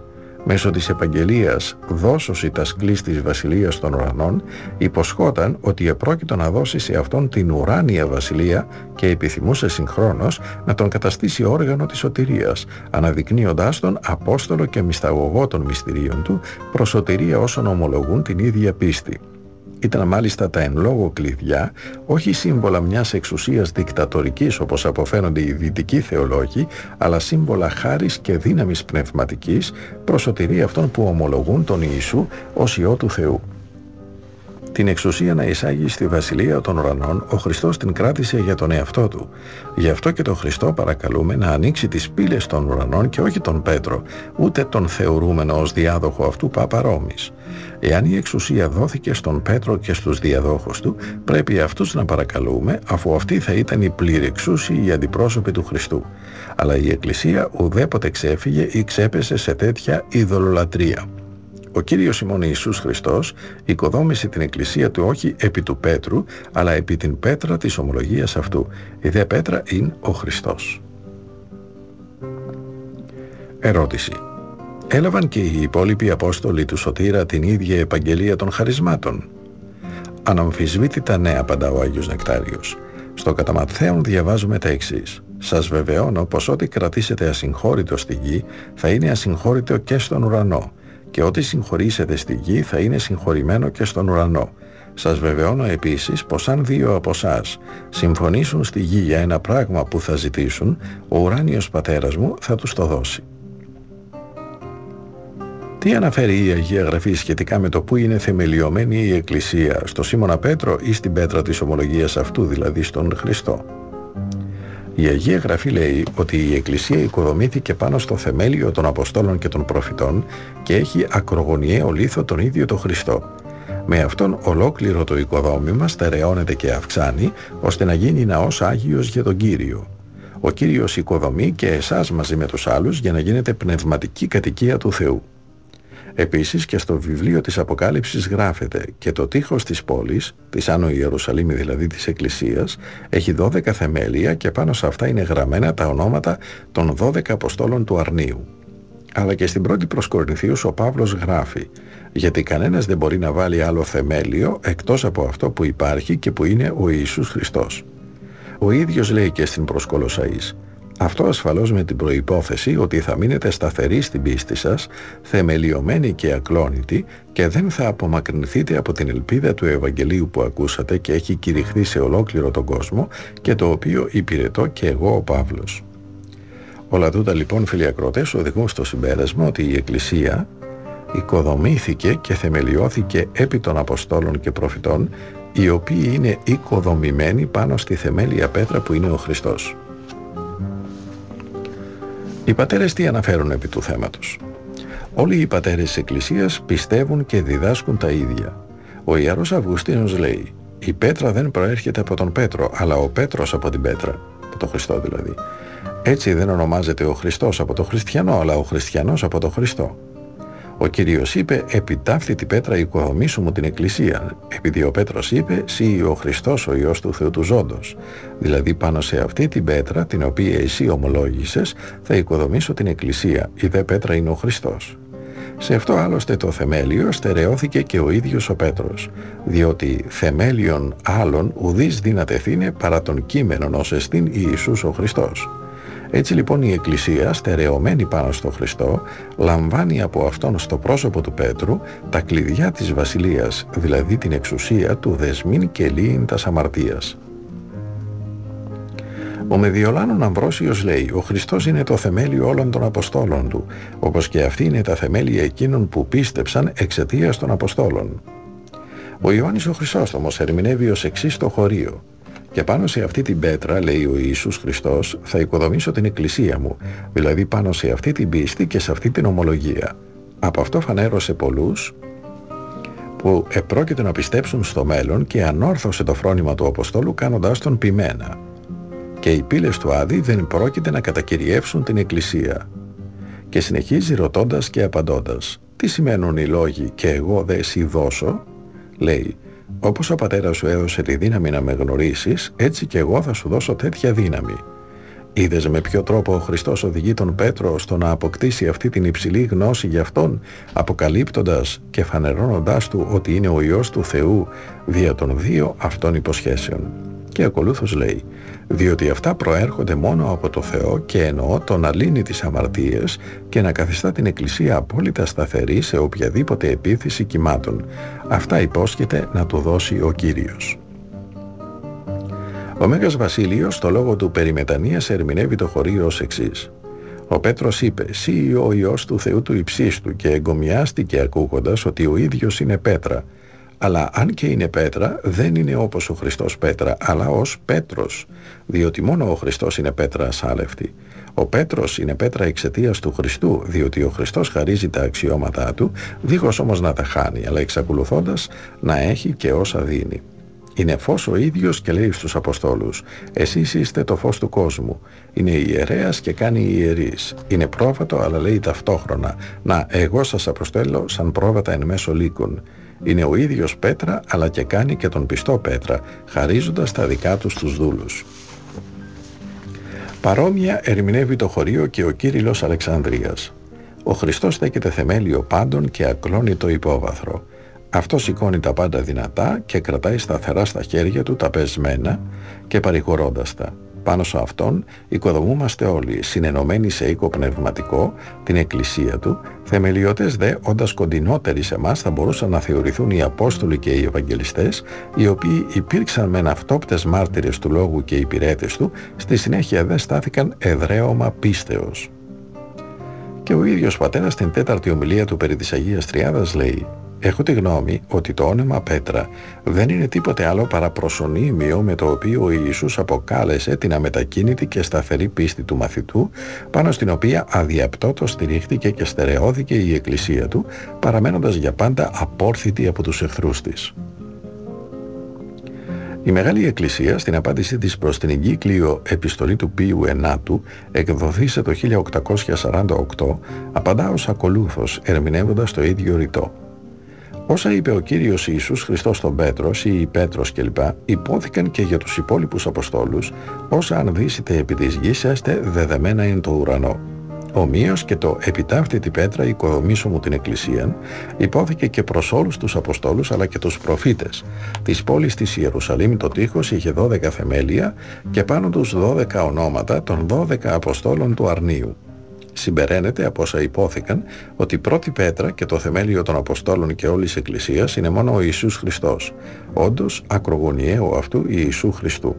Μέσω της επαγγελίας «δώσωσι τας κλείς της βασιλείας των ουρανών» υποσχόταν ότι επρόκειτο να δώσει σε αυτόν την ουράνια βασιλεία και επιθυμούσε συγχρόνως να τον καταστήσει όργανο της σωτηρίας, αναδεικνύοντάς τον απόστολο και μυσταγωγό των μυστηρίων του προς σωτηρία όσων ομολογούν την ίδια πίστη. Ήταν μάλιστα τα εν λόγω κλειδιά όχι σύμβολα μιας εξουσίας δικτατορικής όπως αποφαίνονται οι δυτικοί θεολόγοι, αλλά σύμβολα χάρις και δύναμης πνευματικής προς σωτηρία αυτών που ομολογούν τον Ιησού ως Υιό του Θεού. Την εξουσία να εισάγει στη βασιλεία των ουρανών, ο Χριστός την κράτησε για τον εαυτό του. Γι' αυτό και τον Χριστό παρακαλούμε να ανοίξει τις πύλες των ουρανών και όχι τον Πέτρο, ούτε τον θεωρούμενο ως διάδοχο αυτού Πάπα Ρώμης. Εάν η εξουσία δόθηκε στον Πέτρο και στους διαδόχους του, πρέπει αυτούς να παρακαλούμε, αφού αυτοί θα ήταν οι πληρεξούσιοι αντιπρόσωποι του Χριστού. Αλλά η Εκκλησία ουδέποτε ξέφυγε ή ξέπεσε σε τέτοια ειδωλολατρία. Ο Κύριος ημών Ιησούς Χριστός οικοδόμησε την Εκκλησία του όχι επί του Πέτρου, αλλά επί την πέτρα της ομολογίας αυτού. Η δε πέτρα είναι ο Χριστός. Ερώτηση. Έλαβαν και οι υπόλοιποι Απόστολοι του Σωτήρα την ίδια επαγγελία των χαρισμάτων? Αναμφισβήτητα ναι, απαντά ο Άγιος Νεκτάριος. Στο κατά Ματθαίον διαβάζουμε τα εξής. Σας βεβαιώνω πως ό,τι κρατήσετε ασυγχώρητο στη γη θα είναι ασυγχώρητο και στον ουρανό, και ό,τι συγχωρήσετε στη γη θα είναι συγχωρημένο και στον ουρανό. Σας βεβαιώνω επίσης πως αν δύο από εσάς συμφωνήσουν στη γη για ένα πράγμα που θα ζητήσουν, ο ουράνιος πατέρας μου θα τους το δώσει. Τι αναφέρει η Αγία Γραφή σχετικά με το που είναι θεμελιωμένη η Εκκλησία, στο Σίμωνα Πέτρο ή στην πέτρα της ομολογίας αυτού, δηλαδή στον Χριστό? Η Αγία Γραφή λέει ότι η Εκκλησία οικοδομήθηκε πάνω στο θεμέλιο των Αποστόλων και των Προφητών και έχει ακρογωνιαίο λίθο τον ίδιο τον Χριστό. Με αυτόν ολόκληρο το οικοδόμημα στερεώνεται και αυξάνει, ώστε να γίνει ναός Άγιος για τον Κύριο. Ο Κύριος οικοδομεί και εσάς μαζί με τους άλλους για να γίνετε πνευματική κατοικία του Θεού. Επίσης και στο βιβλίο της Αποκάλυψης γράφεται και το τείχος της πόλης, της Άνω Ιερουσαλήμ δηλαδή της Εκκλησίας, έχει 12 θεμέλια και πάνω σε αυτά είναι γραμμένα τα ονόματα των 12 Αποστόλων του Αρνίου. Αλλά και στην πρώτη προς Κορινθίους ο Παύλος γράφει «Γιατί κανένας δεν μπορεί να βάλει άλλο θεμέλιο εκτός από αυτό που υπάρχει και που είναι ο Ιησούς Χριστός». Ο ίδιος λέει και στην προς Κολοσσαείς «Αυτό ασφαλώς με την προϋπόθεση ότι θα μείνετε σταθεροί στην πίστη σας, θεμελιωμένοι και ακλόνητοι και δεν θα απομακρυνθείτε από την ελπίδα του Ευαγγελίου που ακούσατε και έχει κηρυχθεί σε ολόκληρο τον κόσμο και το οποίο υπηρετώ και εγώ ο Παύλος». Όλα τούτα λοιπόν, φίλοι ακροατές, οδηγούν στο συμπέρασμα ότι η Εκκλησία οικοδομήθηκε και θεμελιώθηκε επί των Αποστόλων και Προφητών, οι οποίοι είναι οικοδομημένοι πάνω στη θεμέλια πέτρα που είναι ο Χριστός. Οι πατέρες τι αναφέρουν επί του θέματος? Όλοι οι πατέρες της Εκκλησίας πιστεύουν και διδάσκουν τα ίδια. Ο Ιερός Αυγουστίνος λέει «Η πέτρα δεν προέρχεται από τον Πέτρο, αλλά ο Πέτρος από την πέτρα», από τον Χριστό δηλαδή. Έτσι δεν ονομάζεται ο Χριστός από τον Χριστιανό, αλλά ο Χριστιανός από τον Χριστό. Ο Κύριος είπε «Επί ταύτη πέτρα οικοδομήσου μου την Εκκλησία», επειδή ο Πέτρος είπε «Σύ ο Χριστός ο Υιός του Θεού του Ζώντος», δηλαδή πάνω σε αυτή την πέτρα την οποία εσύ ομολόγησες θα οικοδομήσω την Εκκλησία, η δε πέτρα είναι ο Χριστός. Σε αυτό άλλωστε το θεμέλιο στερεώθηκε και ο ίδιος ο Πέτρος, διότι θεμέλιον άλλων ουδείς δύνατεθήνε παρά των κείμενων ως εστίν Ιησούς ο Χριστός. Έτσι λοιπόν η Εκκλησία, στερεωμένη πάνω στο Χριστό, λαμβάνει από Αυτόν στο πρόσωπο του Πέτρου τα κλειδιά της βασιλείας, δηλαδή την εξουσία του δεσμήν και λύειν τας αμαρτίας. Ο Μεδιολάνων Αμβρόσιος λέει «Ο Χριστός είναι το θεμέλιο όλων των Αποστόλων του, όπως και αυτοί είναι τα θεμέλια εκείνων που πίστεψαν εξαιτίας των Αποστόλων». Ο Ιωάννης ο Χρυσόστομος ερμηνεύει ως εξής το χωρίο «Και πάνω σε αυτή την πέτρα, λέει ο Ιησούς Χριστός, θα οικοδομήσω την Εκκλησία μου, δηλαδή πάνω σε αυτή την πίστη και σε αυτή την ομολογία». Από αυτό φανέρωσε πολλούς που επρόκειτο να πιστέψουν στο μέλλον και ανόρθωσε το φρόνημα του Αποστόλου κάνοντάς τον ποιμένα. Και οι πύλες του Άδη δεν πρόκειται να κατακυριεύσουν την Εκκλησία. Και συνεχίζει ρωτώντας και απαντώντας «Τι σημαίνουν οι λόγοι και εγώ δε εσύ δώσω?» Λέει «Όπως ο πατέρας σου έδωσε τη δύναμη να με γνωρίσεις, έτσι και εγώ θα σου δώσω τέτοια δύναμη». Είδες με ποιο τρόπο ο Χριστός οδηγεί τον Πέτρο στο να αποκτήσει αυτή την υψηλή γνώση για Αυτόν, αποκαλύπτοντας και φανερώνοντάς του ότι είναι ο Υιός του Θεού δια των δύο αυτών υποσχέσεων. Και ακολούθως λέει, διότι αυτά προέρχονται μόνο από το Θεό και εννοώ το να λύνει τις αμαρτίες και να καθιστά την Εκκλησία απόλυτα σταθερή σε οποιαδήποτε επίθεση κυμάτων. Αυτά υπόσχεται να του δώσει ο Κύριος. Ο Μέγας Βασίλειος στο λόγο του περί μετανοίας ερμηνεύει το χωρίο ως εξής. Ο Πέτρος είπε «Σύ ο Υιός του Θεού του υψίστου» και εγκομιάστηκε ακούγοντας ότι ο ίδιος είναι πέτρα. Αλλά αν και είναι πέτρα, δεν είναι όπως ο Χριστός πέτρα, αλλά ως Πέτρος, διότι μόνο ο Χριστός είναι πέτρα ασάλευτη. Ο Πέτρος είναι πέτρα εξαιτίας του Χριστού, διότι ο Χριστός χαρίζει τα αξιώματά του, δίχως όμως να τα χάνει, αλλά εξακολουθώντας να έχει και όσα δίνει. Είναι φως ο ίδιος και λέει στους Αποστόλους «Εσείς είστε το φως του κόσμου». Είναι ιερέας και κάνει ιερείς. Είναι πρόβατο αλλά λέει ταυτόχρονα «Να, εγώ σας αποστέλω σαν πρόβατα εν μέσω λύκων». Είναι ο ίδιος πέτρα αλλά και κάνει και τον πιστό πέτρα, χαρίζοντας τα δικά τους τους δούλους. Παρόμοια ερμηνεύει το χωρίο και ο Κύριλλος Αλεξανδρίας. Ο Χριστός στέκεται θεμέλιο πάντων και ακλώνει το υπόβαθρο. Αυτό σηκώνει τα πάντα δυνατά και κρατάει σταθερά στα χέρια του τα πεσμένα και παρηγορώντας τα. Πάνω σε αυτόν οικοδομούμαστε όλοι, συνενωμένοι σε οίκο πνευματικό, την Εκκλησία του, θεμελιωτές δε, όντας κοντινότεροι σε εμάς, θα μπορούσαν να θεωρηθούν οι Απόστολοι και οι Ευαγγελιστές, οι οποίοι υπήρξαν μεν αυτόπτες μάρτυρες του Λόγου και υπηρέτες του, στη συνέχεια δε στάθηκαν εδραίωμα πίστεως. Και ο ίδιος πατέρας στην τέταρτη ομιλία του περί της Αγίας Τριάδας λέει «Έχω τη γνώμη ότι το όνομα Πέτρα δεν είναι τίποτε άλλο παρά προσωνύμιο με το οποίο ο Ιησούς αποκάλεσε την αμετακίνητη και σταθερή πίστη του μαθητού, πάνω στην οποία αδιαπτώτως στηρίχθηκε και στερεώθηκε η Εκκλησία του, παραμένοντας για πάντα απόρθητη από τους εχθρούς της». Η Μεγάλη Εκκλησία στην απάντησή της προς την εγκύκλιο επιστολή του Πίου Ενάτου, εκδοθήσε το 1848, απαντά ως ακολούθως, ερμηνεύοντας το ίδιο ρητό. Όσα είπε ο Κύριος Ιησούς Χριστός στον Πέτρο ή Πέτρος κλπ. Υπόθηκαν και για τους υπόλοιπους Αποστόλους, όσα αν δύσετε επί της γης έστε δεδεμένα εν το ουρανό. Ομοίως και το «Επιτάφθητη πέτρα οικοδομήσω μου την Εκκλησίαν» υπόθηκε και προς όλους τους Αποστόλους αλλά και τους προφήτες. Της πόλης της Ιερουσαλήμ το τείχος είχε 12 θεμέλια και πάνω τους 12 ονόματα των 12 Αποστόλων του Αρνίου. Συμπεραίνεται από όσα υπόθηκαν ότι η πρώτη πέτρα και το θεμέλιο των Αποστόλων και όλης της Εκκλησίας είναι μόνο ο Ιησούς Χριστός, όντως ακρογωνιαίο αυτού Ιησού Χριστού.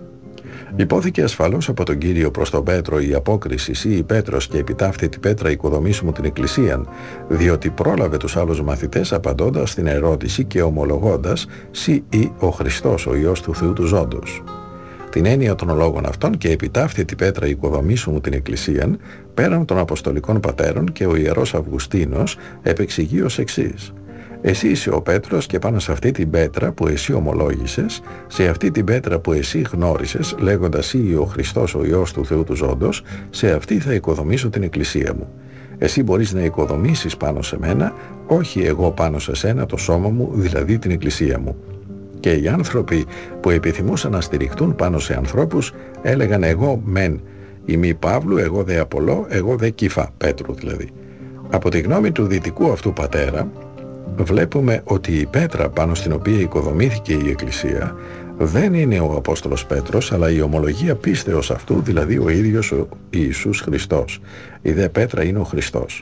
Υπόθηκε ασφαλώς από τον Κύριο προς τον Πέτρο η απόκριση «Σύ η Πέτρος και επιτάφθητη πέτρα οικοδομήσου μου την Εκκλησίαν», διότι πρόλαβε τους άλλους μαθητές απαντώντας στην ερώτηση και ομολογώντας «Σύ ή ο Χριστός, ο Υιός του Θεού του Ζώντος». Την έννοια των λόγων αυτών και επιτάφθητη πέτρα οικοδομήσου μου την Εκκλησίαν, πέραν των Αποστολικών Πατέρων και ο Ιερός Αυγουστίνος επεξηγεί ως εξής. Εσύ είσαι ο Πέτρος και πάνω σε αυτή την πέτρα που εσύ ομολόγησες, σε αυτή την πέτρα που εσύ γνώρισες, λέγοντας «Ή ο Χριστός ο Υιός του Θεού του Ζώντος», σε αυτή θα οικοδομήσω την Εκκλησία μου. Εσύ μπορείς να οικοδομήσεις πάνω σε μένα, όχι εγώ πάνω σε σένα το σώμα μου, δηλαδή την Εκκλησία μου. Και οι άνθρωποι που επιθυμούσαν να στηριχτούν πάνω σε ανθρώπους έλεγαν «Εγώ μεν ημί Παύλου, εγώ δε Απολώ, εγώ δε Κύφα», Πέτρου δηλαδή. Από τη γνώμη του δυτικού αυτού πατέρα βλέπουμε ότι η πέτρα πάνω στην οποία οικοδομήθηκε η Εκκλησία δεν είναι ο Απόστολος Πέτρος, αλλά η ομολογία πίστεως αυτού, δηλαδή ο ίδιος ο Ιησούς Χριστός. Η δε πέτρα είναι ο Χριστός.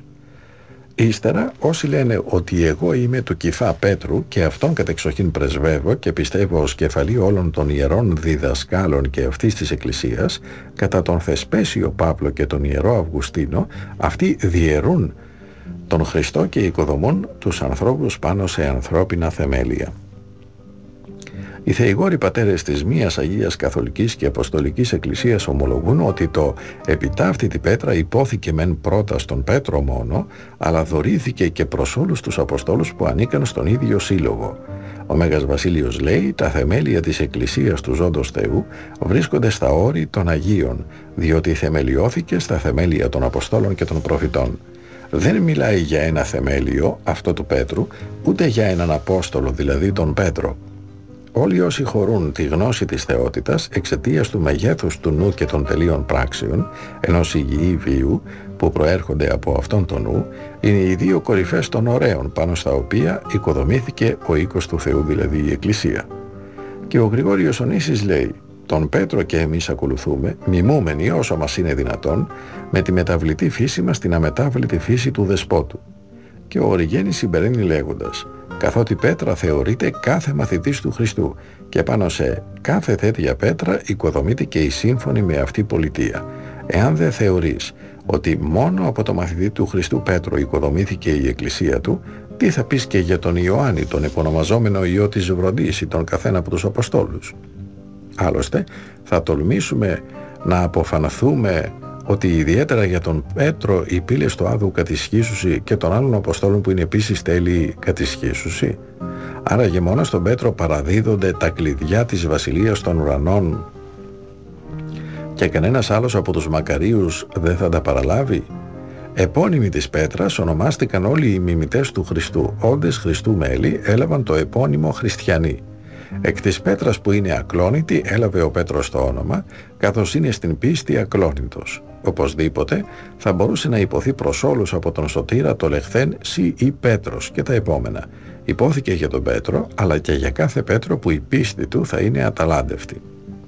Ύστερα όσοι λένε ότι εγώ είμαι του Κυφά Πέτρου και αυτόν κατεξοχήν πρεσβεύω και πιστεύω ως κεφαλή όλων των ιερών διδασκάλων και αυτής της Εκκλησίας, κατά τον Θεσπέσιο Παύλο και τον Ιερό Αυγουστίνο, αυτοί διαιρούν τον Χριστό και οικοδομούν τους ανθρώπους πάνω σε ανθρώπινα θεμέλια. Οι θεηγόροι πατέρες της μίας Αγίας Καθολικής και Αποστολικής Εκκλησίας ομολογούν ότι το «επιτάφθητη πέτρα» υπόθηκε μεν πρώτα στον Πέτρο μόνο, αλλά δωρήθηκε και προς όλους τους Αποστόλους που ανήκαν στον ίδιο σύλλογο. Ο Μέγας Βασίλειος λέει «Τα θεμέλια της Εκκλησίας του Ζώντος Θεού βρίσκονται στα όρη των Αγίων, διότι θεμελιώθηκε στα θεμέλια των Αποστόλων και των Προφητών». Δεν μιλάει για ένα θεμέλιο, αυτό του Πέτρου, ούτε για έναν Απόστολο, δηλαδή τον Πέτρο. όλοι όσοι χωρούν τη γνώση της θεότητας εξαιτίας του μεγέθους του νου και των τελείων πράξεων ενός υγιή βίου που προέρχονται από αυτόν τον νου, είναι οι δύο κορυφές των ωραίων πάνω στα οποία οικοδομήθηκε ο οίκος του Θεού, δηλαδή η Εκκλησία. Και ο Γρηγόριος Ονήσης λέει: τον Πέτρο και εμείς ακολουθούμε, μιμούμενοι όσο μας είναι δυνατόν, με τη μεταβλητή φύση μας την αμετάβλητη φύση του Δεσπότου. Και ο Οριγένης συμπεραίνει λέγοντας: καθότι πέτρα θεωρείται κάθε μαθητής του Χριστού, και πάνω σε κάθε τέτοια πέτρα οικοδομείται και η σύμφωνη με αυτή πολιτεία. Εάν δεν θεωρείς ότι μόνο από το μαθητή του Χριστού Πέτρο οικοδομήθηκε η Εκκλησία του, τι θα πεις και για τον Ιωάννη, τον επωνομαζόμενο ιό της Βροντής, ή τον καθένα από τους Αποστόλους? Άλλωστε, θα τολμήσουμε να αποφανθούμε ότι ιδιαίτερα για τον Πέτρο οι πύλες του Άδου κατησχίσουσι και των άλλων Αποστόλων που είναι επίσης τέλειοι κατησχίσουσι. Άραγε μόνο στον Πέτρο παραδίδονται τα κλειδιά της Βασιλείας των Ουρανών και κανένας άλλος από τους Μακαρίους δεν θα τα παραλάβει? Επώνυμοι της Πέτρας ονομάστηκαν όλοι οι μιμητές του Χριστού. Όντες Χριστού μέλη έλαβαν το επώνυμο Χριστιανοί. Εκ της Πέτρας που είναι ακλόνητη έλαβε ο Πέτρος το όνομα, καθώς είναι στην πίστη ακλόνητος. Οπωσδήποτε θα μπορούσε να υποθεί προς όλους από τον Σωτήρα το λεχθέν «Σι ή Πέτρος» και τα επόμενα. Υπόθηκε για τον Πέτρο, αλλά και για κάθε Πέτρο που η πίστη του θα είναι αταλάντευτη.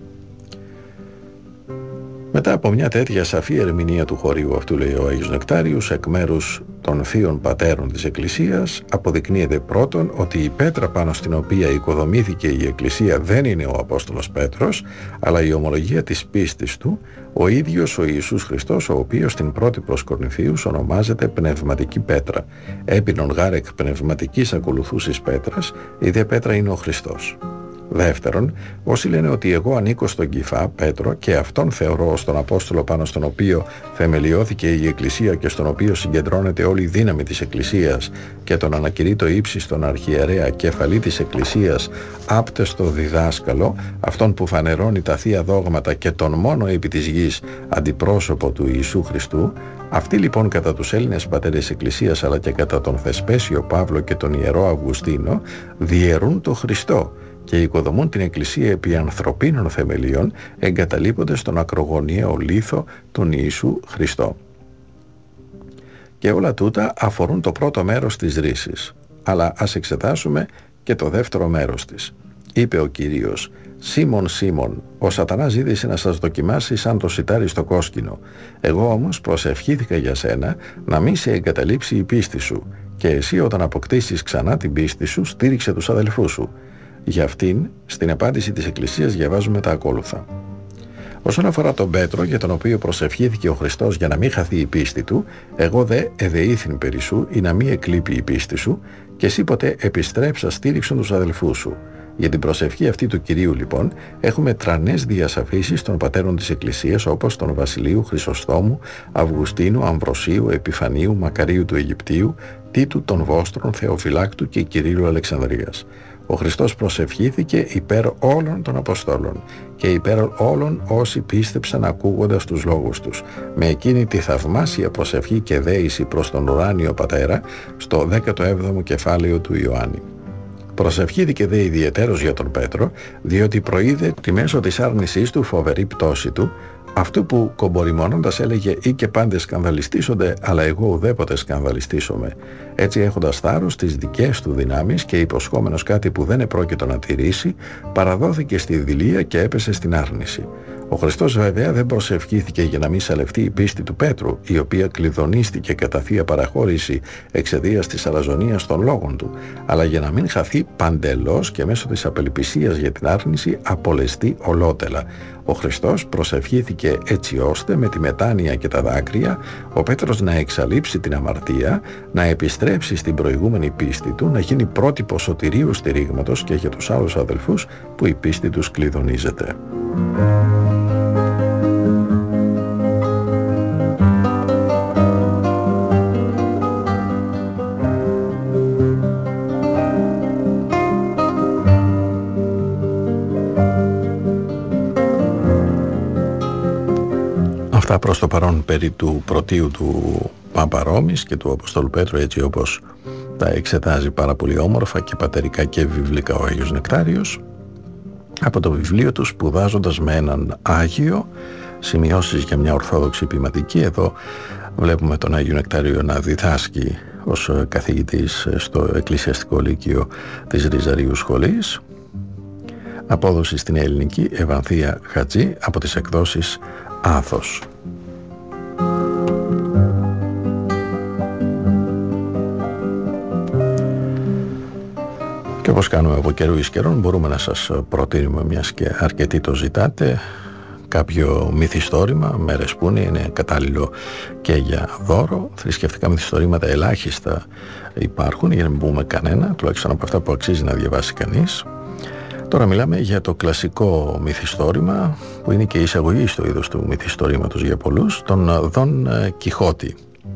Μετά από μια τέτοια σαφή ερμηνεία του χωρίου αυτού, λέει ο Άγιος Νεκτάριος, εκ μέρους των θείων πατέρων της Εκκλησίας, αποδεικνύεται πρώτον ότι η πέτρα πάνω στην οποία οικοδομήθηκε η Εκκλησία δεν είναι ο Απόστολος Πέτρος, αλλά η ομολογία της πίστης του, ο ίδιος ο Ιησούς Χριστός, ο οποίος στην πρώτη προς Κορινθίους ονομάζεται πνευματική πέτρα. Έπινον γάρεκ πνευματικής ακολουθούσης πέτρας, η δε πέτρα είναι ο Χριστός. Δεύτερον, όσοι λένε ότι εγώ ανήκω στον Κηφά, Πέτρο, και αυτόν θεωρώ ως τον Απόστολο πάνω στον οποίο θεμελιώθηκε η Εκκλησία και στον οποίο συγκεντρώνεται όλη η δύναμη της Εκκλησίας και τον ανακηρύττω ύψιστον αρχιερέα κεφαλή της Εκκλησίας, άπτεστο διδάσκαλο, αυτόν που φανερώνει τα θεία δόγματα και τον μόνο επί της γης αντιπρόσωπο του Ιησού Χριστού, αυτοί λοιπόν κατά τους Έλληνες πατέρες Εκκλησίας αλλά και κατά τον Θεσπέσιο Παύλο και τον Ιερό Αυγουστίνο διαιρούν το Χριστό και οικοδομούν την Εκκλησία επί ανθρωπίνων θεμελίων, εγκαταλείποντας τον ακρογωνιαίο λίθο τον Ιησού Χριστό. Και όλα τούτα αφορούν το πρώτο μέρος της ρύσης, αλλά ας εξετάσουμε και το δεύτερο μέρος της. Είπε ο Κύριος: «Σίμων, Σίμων, ο Σατανάς ζήτησε να σας δοκιμάσει σαν το σιτάρι στο κόσκινο. Εγώ όμως προσευχήθηκα για σένα να μην σε εγκαταλείψει η πίστη σου, και εσύ όταν αποκτήσεις ξανά την πίστη σου στήριξε τους αδελφούς σου». Για αυτήν, στην απάντηση της Εκκλησίας διαβάζουμε τα ακόλουθα. Όσον αφορά τον Πέτρο, για τον οποίο προσευχήθηκε ο Χριστός για να μην χαθεί η πίστη του, εγώ δε εδεήθην περί σου ή να μην εκλείπει η πίστη σου, και εσύ ποτέ επιστρέψα στήριξον τους αδελφούς σου. Για την προσευχή αυτή του Κυρίου λοιπόν έχουμε τρανές διασαφήσεις των πατέρων της Εκκλησίας, όπως των Βασιλείου, Χρυσοστόμου, Αυγουστίνου, Αμβροσίου, Επιφανίου, Μακαρίου του Αιγυπτίου, Τίτου των Βόστρων, Θεοφυλάκτου και Κυρίλου Αλεξανδρίας. Ο Χριστός προσευχήθηκε υπέρ όλων των Αποστόλων και υπέρ όλων όσοι πίστεψαν ακούγοντας τους λόγους τους, με εκείνη τη θαυμάσια προσευχή και δέηση προς τον ουράνιο Πατέρα στο 17ο κεφάλαιο του Ιωάννη. Προσευχήθηκε δε ιδιαιτέρως για τον Πέτρο, διότι προείδε τη μέσω της άρνησής του φοβερή πτώση του, αυτού που κομπορημώνοντας έλεγε «Ή και πάντες σκανδαλιστήσονται, αλλά εγώ ουδέποτε σκανδαλιστήσομαι». Έτσι έχοντας θάρρος τις δικές του δυνάμεις και υποσχόμενος κάτι που δεν επρόκειτο να τηρήσει, παραδόθηκε στη δειλία και έπεσε στην άρνηση. Ο Χριστός βέβαια δεν προσευχήθηκε για να μην σαλευτεί η πίστη του Πέτρου, η οποία κλειδονίστηκε κατά θεία παραχώρηση εξαιτίας της αλαζονίας των λόγων του, αλλά για να μην χαθεί παντελώς και μέσω της απελπισίας για την άρνηση απολεστεί ολότελα. Ο Χριστός προσευχήθηκε έτσι ώστε με τη μετάνοια και τα δάκρυα ο Πέτρος να εξαλείψει την αμαρτία, να επιστρέψει στην προηγούμενη πίστη του, να γίνει πρότυπο σωτηρίου στηρίγματος και για τους άλλους αδελφούς που η πίστη τους κλειδονίζεται. Αυτά προς το παρόν περί του πρωτείου του Πάπα Ρώμης και του Αποστόλου Πέτρου, έτσι όπως τα εξετάζει πάρα πολύ όμορφα και πατερικά και βιβλικά ο Άγιος Νεκτάριος. από το βιβλίο του «Σπουδάζοντας με έναν Άγιο», σημειώσεις για μια ορθόδοξη ποιηματική. Εδώ βλέπουμε τον Άγιο Νεκτάριο να διδάσκει ως καθηγητής στο Εκκλησιαστικό Λύκειο της Ριζαρίου Σχολής. Απόδοση στην ελληνική Ευανθία Χατζή από τις εκδόσεις Άθος. Και όπως κάνουμε από καιρού εις καιρόν, μπορούμε να σας προτείνουμε, μιας και αρκετοί το ζητάτε, κάποιο μυθιστόρημα, μέρες που είναι κατάλληλο και για δώρο. Θρησκευτικά μυθιστορήματα ελάχιστα υπάρχουν, για να μην πούμε κανένα, τουλάχιστον από αυτά που αξίζει να διαβάσει κανείς. Τώρα μιλάμε για το κλασικό μυθιστόρημα, που είναι και η εισαγωγή στο είδος του μυθιστορήματος για πολλούς, τον Δον Κιχώτη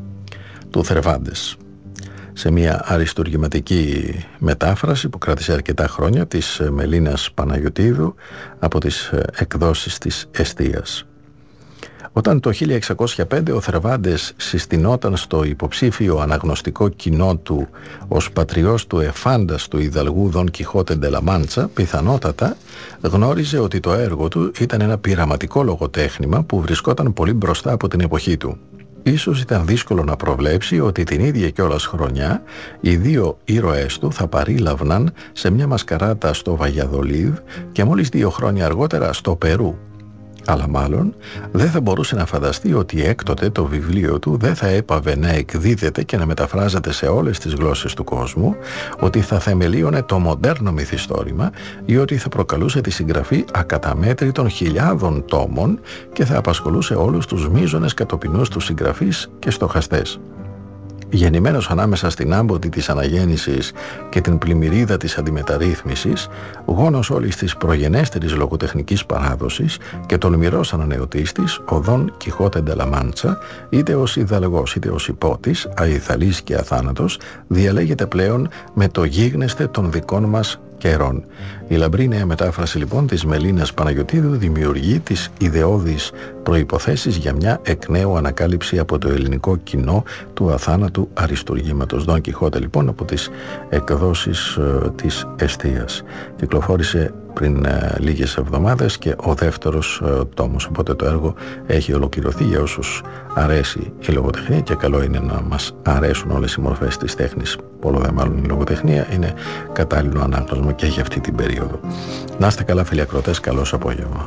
του Θερβάντες, σε μια αριστουργηματική μετάφραση που κράτησε αρκετά χρόνια, της Μελίνας Παναγιωτίδου από τις εκδόσεις της Εστίας. Όταν το 1605 ο Θερβάντες συστηνόταν στο υποψήφιο αναγνωστικό κοινό του ως πατριός του εφάνταστου ιδαλγού Δον Κιχώτε ντε λα Μάντσα, πιθανότατα γνώριζε ότι το έργο του ήταν ένα πειραματικό λογοτέχνημα που βρισκόταν πολύ μπροστά από την εποχή του. Ίσως ήταν δύσκολο να προβλέψει ότι την ίδια κιόλας χρονιά οι δύο ήρωές του θα παρήλαβναν σε μια μασκαράτα στο Βαγιαδολίδ και μόλις 2 χρόνια αργότερα στο Περού. Αλλά μάλλον δεν θα μπορούσε να φανταστεί ότι έκτοτε το βιβλίο του δεν θα έπαβε να εκδίδεται και να μεταφράζεται σε όλες τις γλώσσες του κόσμου, ότι θα θεμελίωνε το μοντέρνο μυθιστόρημα ή ότι θα προκαλούσε τη συγγραφή ακαταμέτρητων χιλιάδων τόμων και θα απασχολούσε όλους τους μείζονες κατοπινούς του συγγραφείς και στοχαστές. Γεννημένος ανάμεσα στην άμποτη της αναγέννησης και την πλημμυρίδα της αντιμεταρρύθμισης, γόνος όλης της προγενέστερης λογοτεχνικής παράδοσης και τολμηρός ανανεωτής της, ο Δον Κιχώτε ντε λα Μάντσα, είτε ως ιδαλγός είτε ως υπότης, αηθαλής και αθάνατος, διαλέγεται πλέον με το γίγνεσθε των δικών μας καιρών. Η λαμπρή νέα μετάφραση λοιπόν της Μελίνας Παναγιωτίδου δημιουργεί τις ιδεώδεις προϋποθέσεις για μια εκ νέου ανακάλυψη από το ελληνικό κοινό του αθάνατου αριστουργήματος. Δον Κιχώτε λοιπόν από τις εκδόσεις της Εστίας. Κυκλοφόρησε πριν λίγες εβδομάδες και ο δεύτερος τόμος, οπότε το έργο έχει ολοκληρωθεί. Για όσους αρέσει η λογοτεχνία, και καλό είναι να μας αρέσουν όλες οι μορφές της τέχνης, πολλό δε μάλλον η λογοτεχνία, είναι κατάλληλο ανάγνωσμα και για αυτή την περίοδο. Να είστε καλά φίλοι ακροατές, καλώς απόγευμα.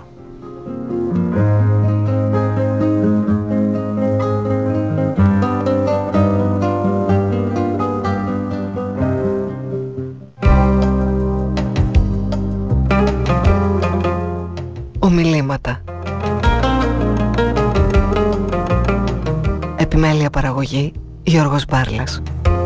Ομιλήματα. Επιμέλεια παραγωγή Γιώργος Μπάρλας.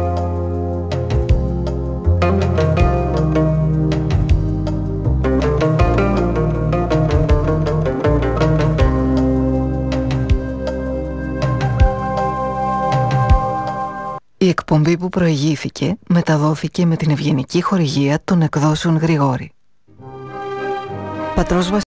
Η εκπομπή που προηγήθηκε μεταδόθηκε με την ευγενική χορηγία των εκδόσεων Γρηγόρη. Πατρός